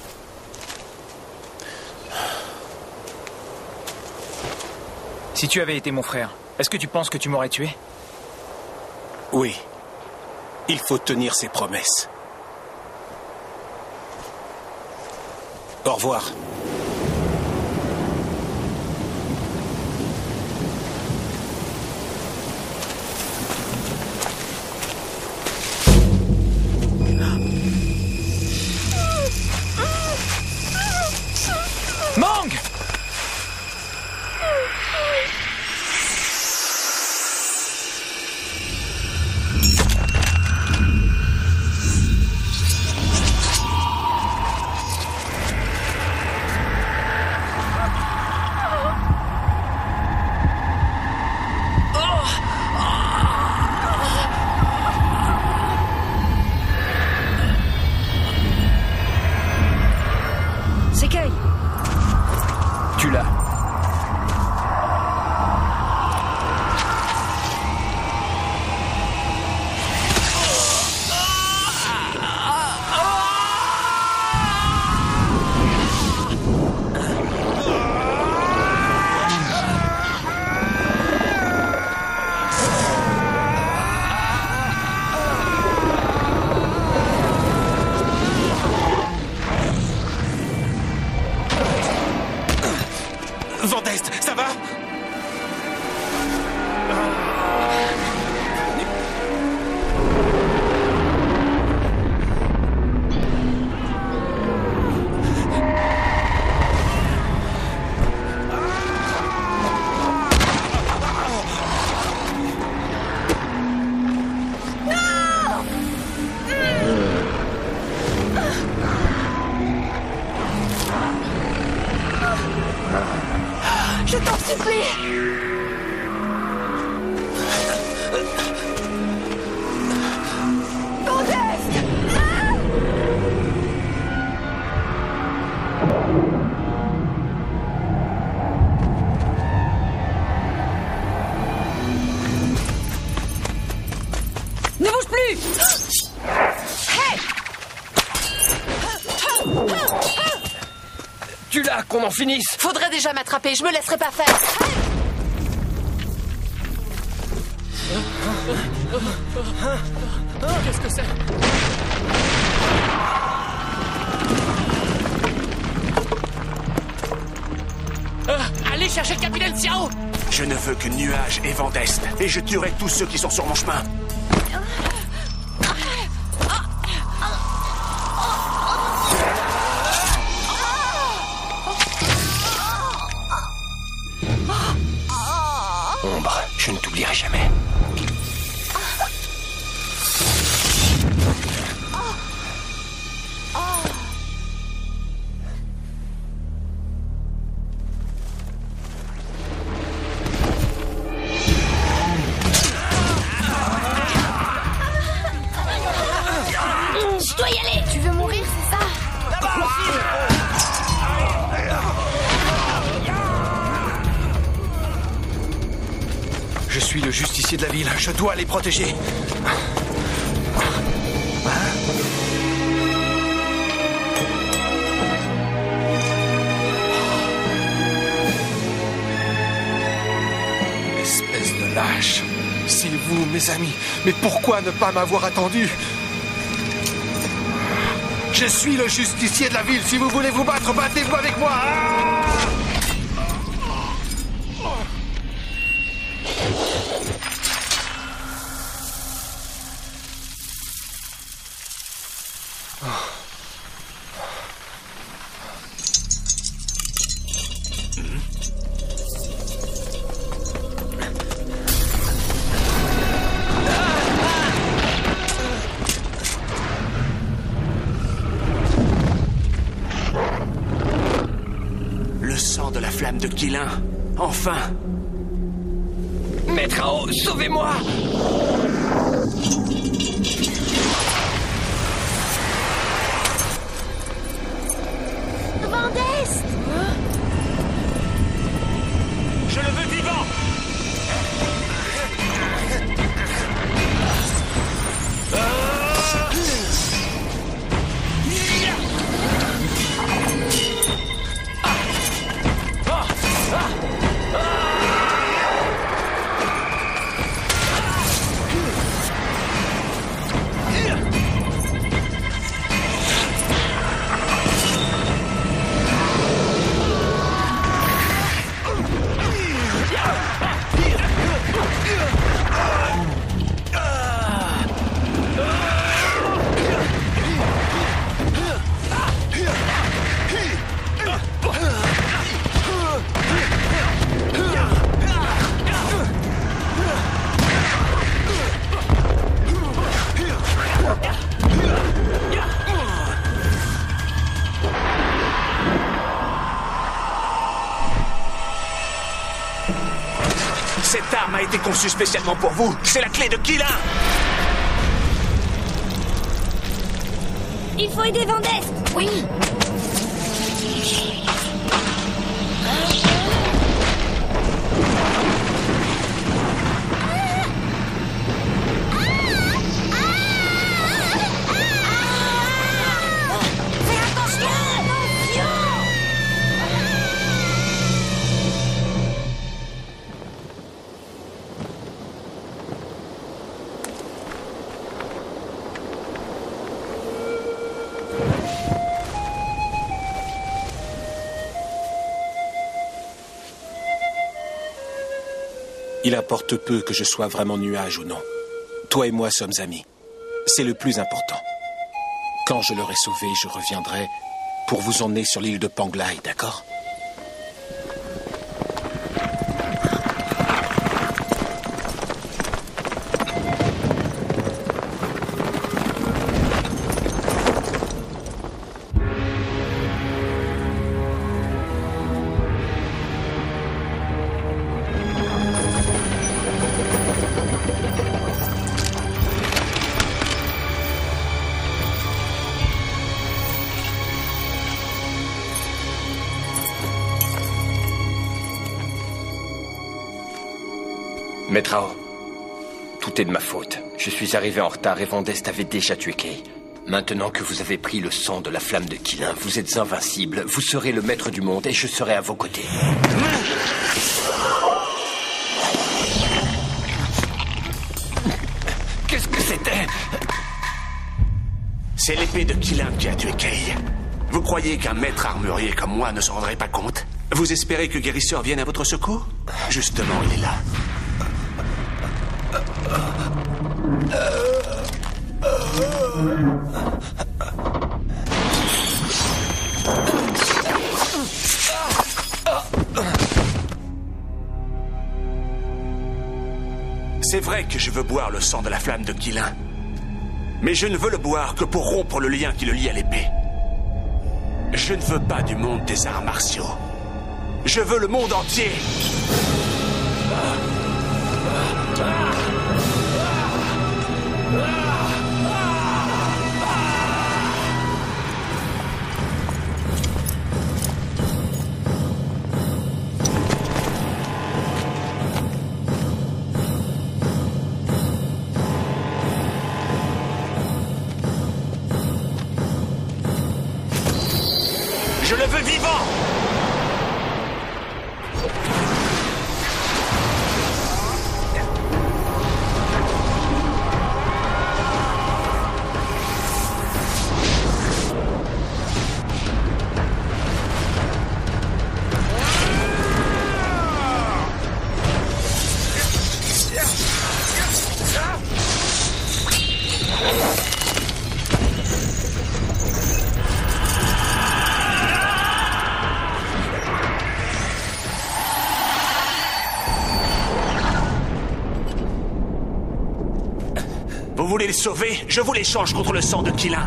Si tu avais été mon frère, est-ce que tu penses que tu m'aurais tué? Oui. Il faut tenir ses promesses. Au revoir. Mang! C'est Kay. Tu l'as. Vandest, ça va? Je t'en supplie. Vandest! Ne bouge plus! Hey! Tu l'as, qu'on en finisse! Faudrait déjà m'attraper, je me laisserai pas faire. Qu'est-ce que c'est? Allez chercher le capitaine Xiao! Je ne veux que Nuage et Vandest, et je tuerai tous ceux qui sont sur mon chemin. Ombre, je ne t'oublierai jamais. Je dois y aller. Tu veux mourir, c'est ça? Je suis le justicier de la ville. Je dois les protéger. de mes amis. Mais pourquoi ne pas m'avoir attendu? Je suis le justicier de la ville. Si vous voulez vous battre, battez-vous avec moi. De Quilin, enfin! Maître Ao, sauvez-moi! Vandeste! Je le veux vivant! Cette arme a été conçue spécialement pour vous. C'est la clé de Quilin. Il faut aider Vandeste. Oui. Il importe peu que je sois vraiment Nuage ou non. Toi et moi sommes amis. C'est le plus important. Quand je l'aurai sauvé, je reviendrai pour vous emmener sur l'île de Panglai, d'accord ? Maître Ao, tout est de ma faute. Je suis arrivé en retard et Vandeste avait déjà tué Kay. Maintenant que vous avez pris le sang de la flamme de Quilin, vous êtes invincible. Vous serez le maître du monde et je serai à vos côtés. Qu'est-ce que c'était? C'est l'épée de Quilin qui a tué Kay. Vous croyez qu'un maître armurier comme moi ne s'en rendrait pas compte? Vous espérez que Guérisseur vienne à votre secours? Justement, il est là. C'est vrai que je veux boire le sang de la flamme de Quilin. Mais je ne veux le boire que pour rompre le lien qui le lie à l'épée. Je ne veux pas du monde des arts martiaux. Je veux le monde entier. Je le veux vivant! voulez le sauver, je vous l'échange contre le sang de Qilin.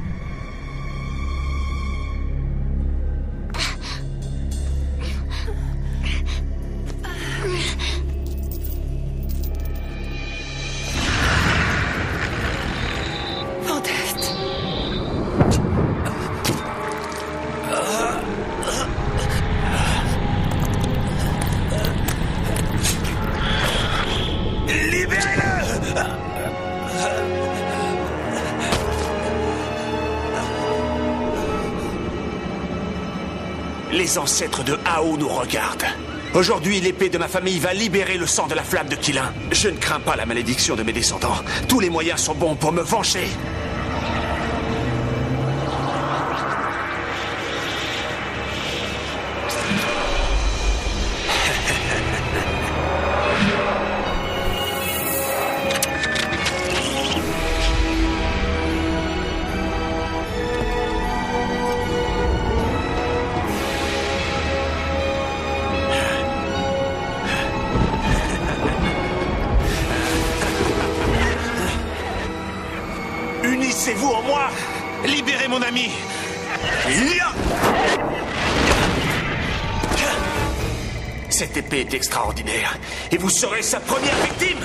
Les ancêtres de Hao nous regardent. Aujourd'hui, l'épée de ma famille va libérer le sang de la flamme de Qilin. Je ne crains pas la malédiction de mes descendants. Tous les moyens sont bons pour me venger. Unissez-vous en moi! Libérez mon ami! Cette épée est extraordinaire, et vous serez sa première victime!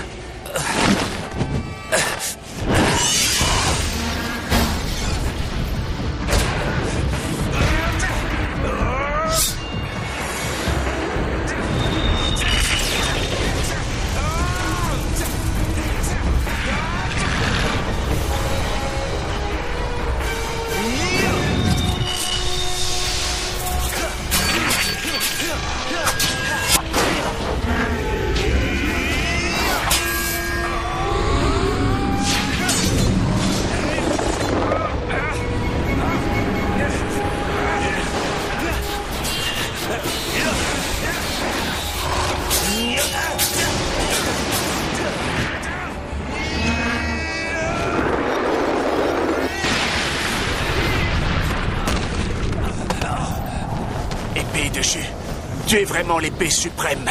Épée de jus, tu es vraiment l'épée suprême.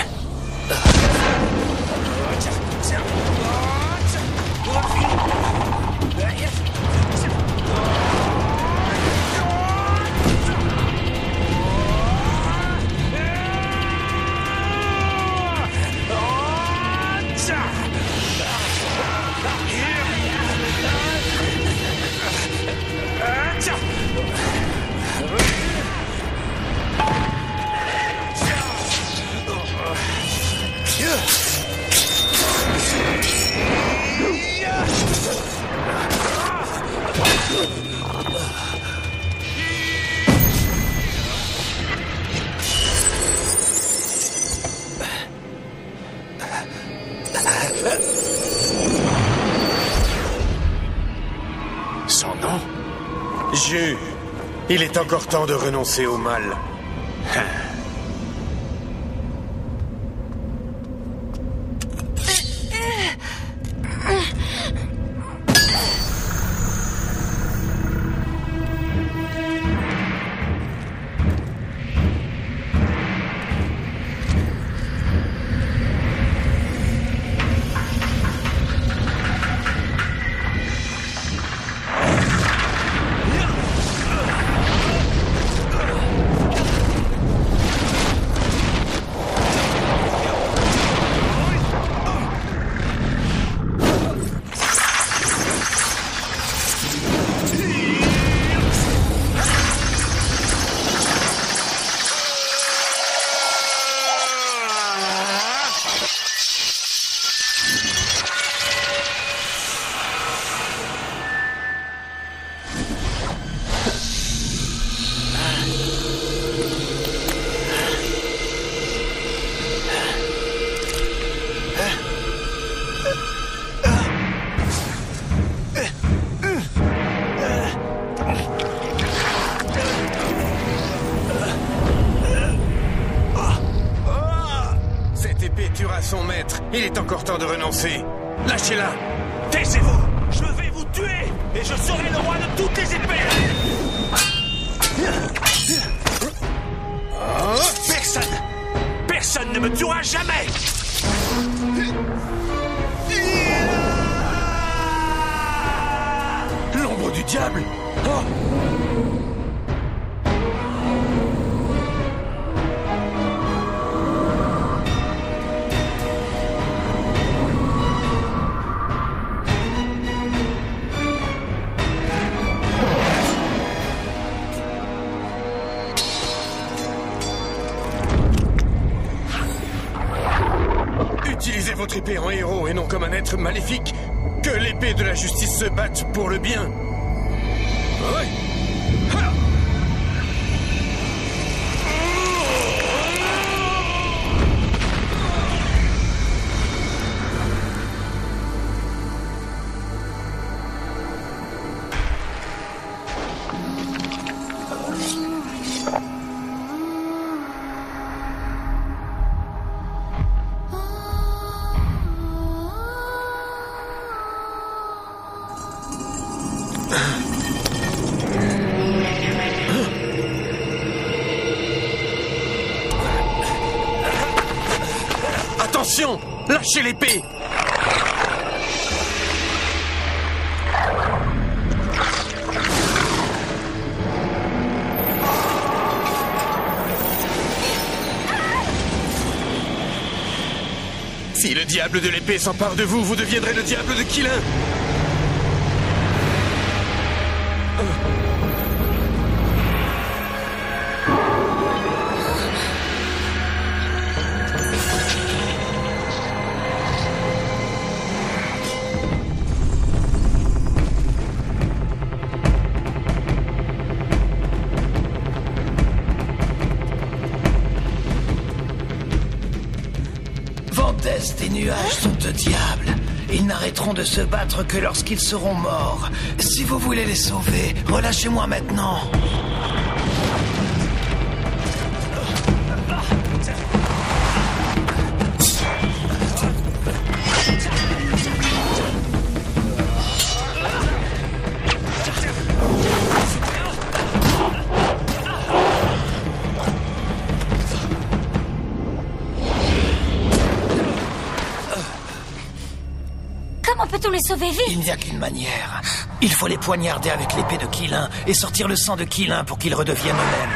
Son nom? Jus. Il est encore temps de renoncer au mal. Son maître, il est encore temps de renoncer. Lâchez-la. Taisez-vous. Je vais vous tuer et je serai le roi de toutes les épées. Personne ne me tuera jamais. Utilisez votre épée en héros et non comme un être maléfique. Que l'épée de la justice se batte pour le bien. Ouais. Ha! Attention! Lâchez l'épée! Si le diable de l'épée s'empare de vous, vous deviendrez le diable de Killin! Vandest et Nuages sont deux diables. Ils n'arrêteront de se battre que lorsqu'ils seront morts. Si vous voulez les sauver, relâchez-moi maintenant. Comment peut-on les sauver vite? Il n'y a qu'une manière. Il faut les poignarder avec l'épée de Killin et sortir le sang de Killin pour qu'ils redeviennent eux-mêmes.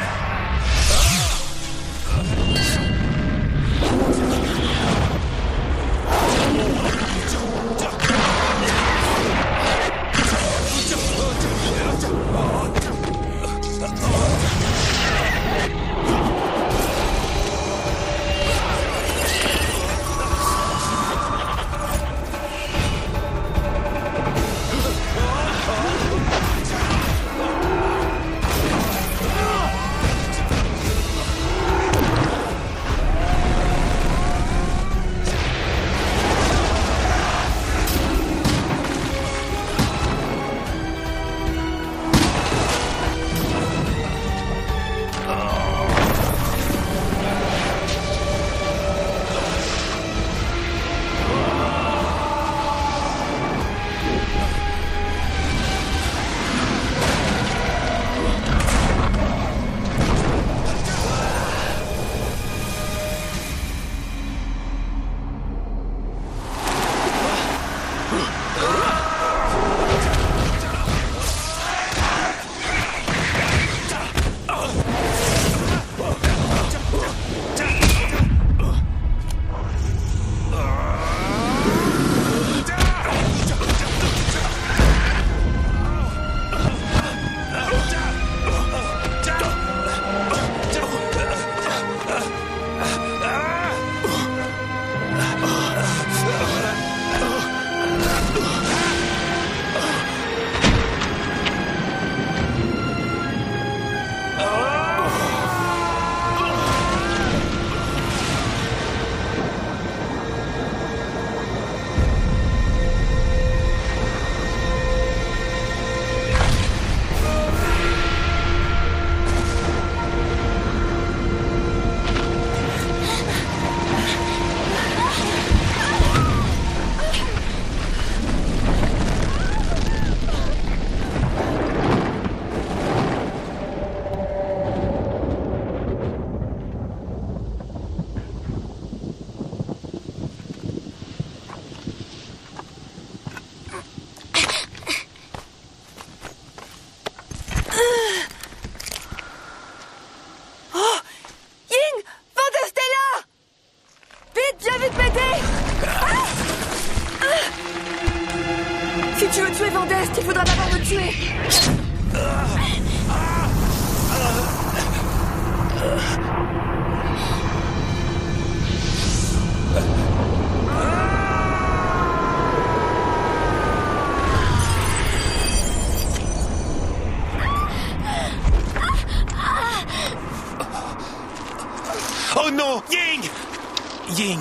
non, Ying! Ying.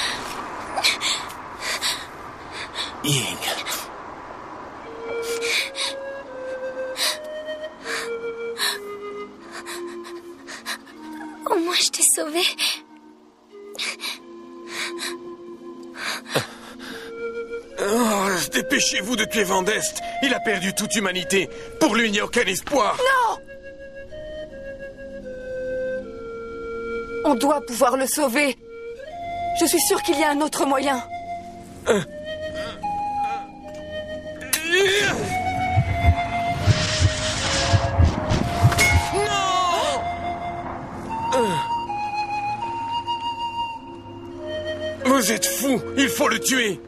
Ying. Au moins, je t'ai sauvé. Oh, dépêchez-vous de tuer Van Dest. Il a perdu toute humanité. Pour lui, il n'y a aucun espoir. Non! On doit pouvoir le sauver. Je suis sûre qu'il y a un autre moyen. Vous êtes fous. Il faut le tuer.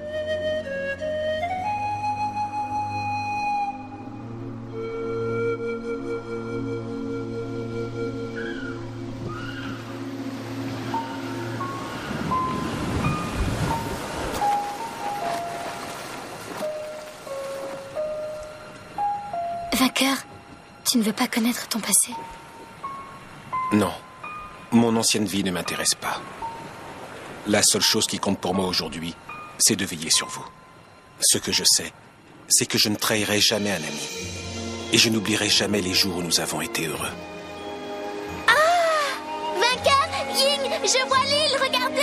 Vainqueur, tu ne veux pas connaître ton passé? Non. Mon ancienne vie ne m'intéresse pas. La seule chose qui compte pour moi aujourd'hui, c'est de veiller sur vous. Ce que je sais, c'est que je ne trahirai jamais un ami. Et je n'oublierai jamais les jours où nous avons été heureux. Ah! Vainqueur, Ying, je vois l'île, regardez!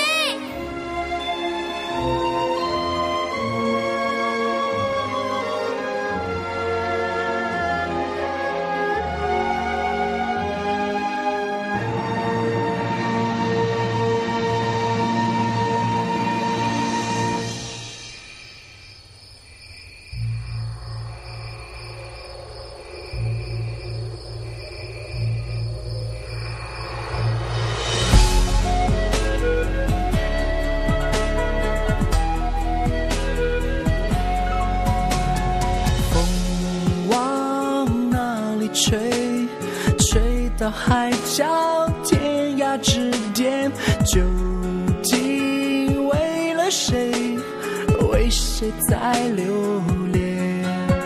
海角天涯之巅，究竟为了谁，为谁在留恋？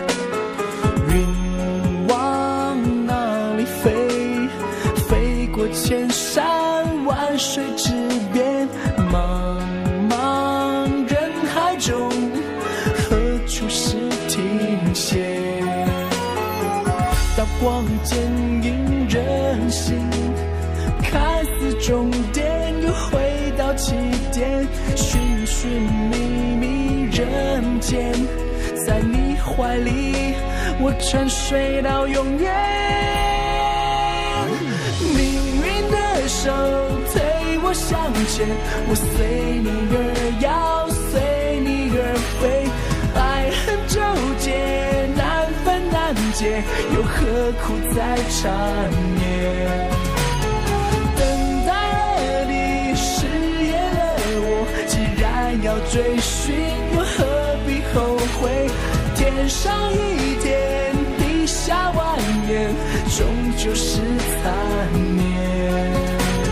云往哪里飞？飞过千山万水之边，茫茫人海中，何处是停歇？刀光剑影人心，看似终点，又回到起点，寻寻觅觅人间，在你怀里，我沉睡到永远。命运的手推我向前，我随你而摇，随你而飞，爱恨纠结，难分难解，又何苦再缠绵？等待了你，誓言了我，既然要追寻，又何必后悔？天上一天，地下万年，终究是残念。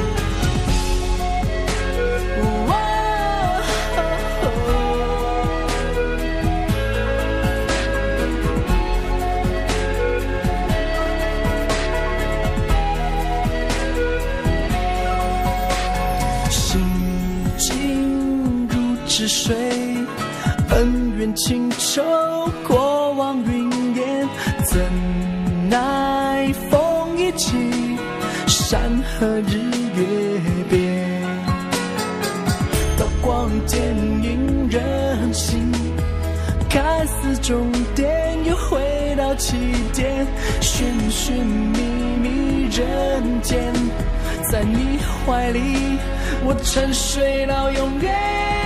是水，恩怨情仇，过往云烟，怎奈风一起，山河日月变。刀光剑影人心，看似终点，又回到起点，寻寻觅觅人间，在你怀里，我沉睡到永远。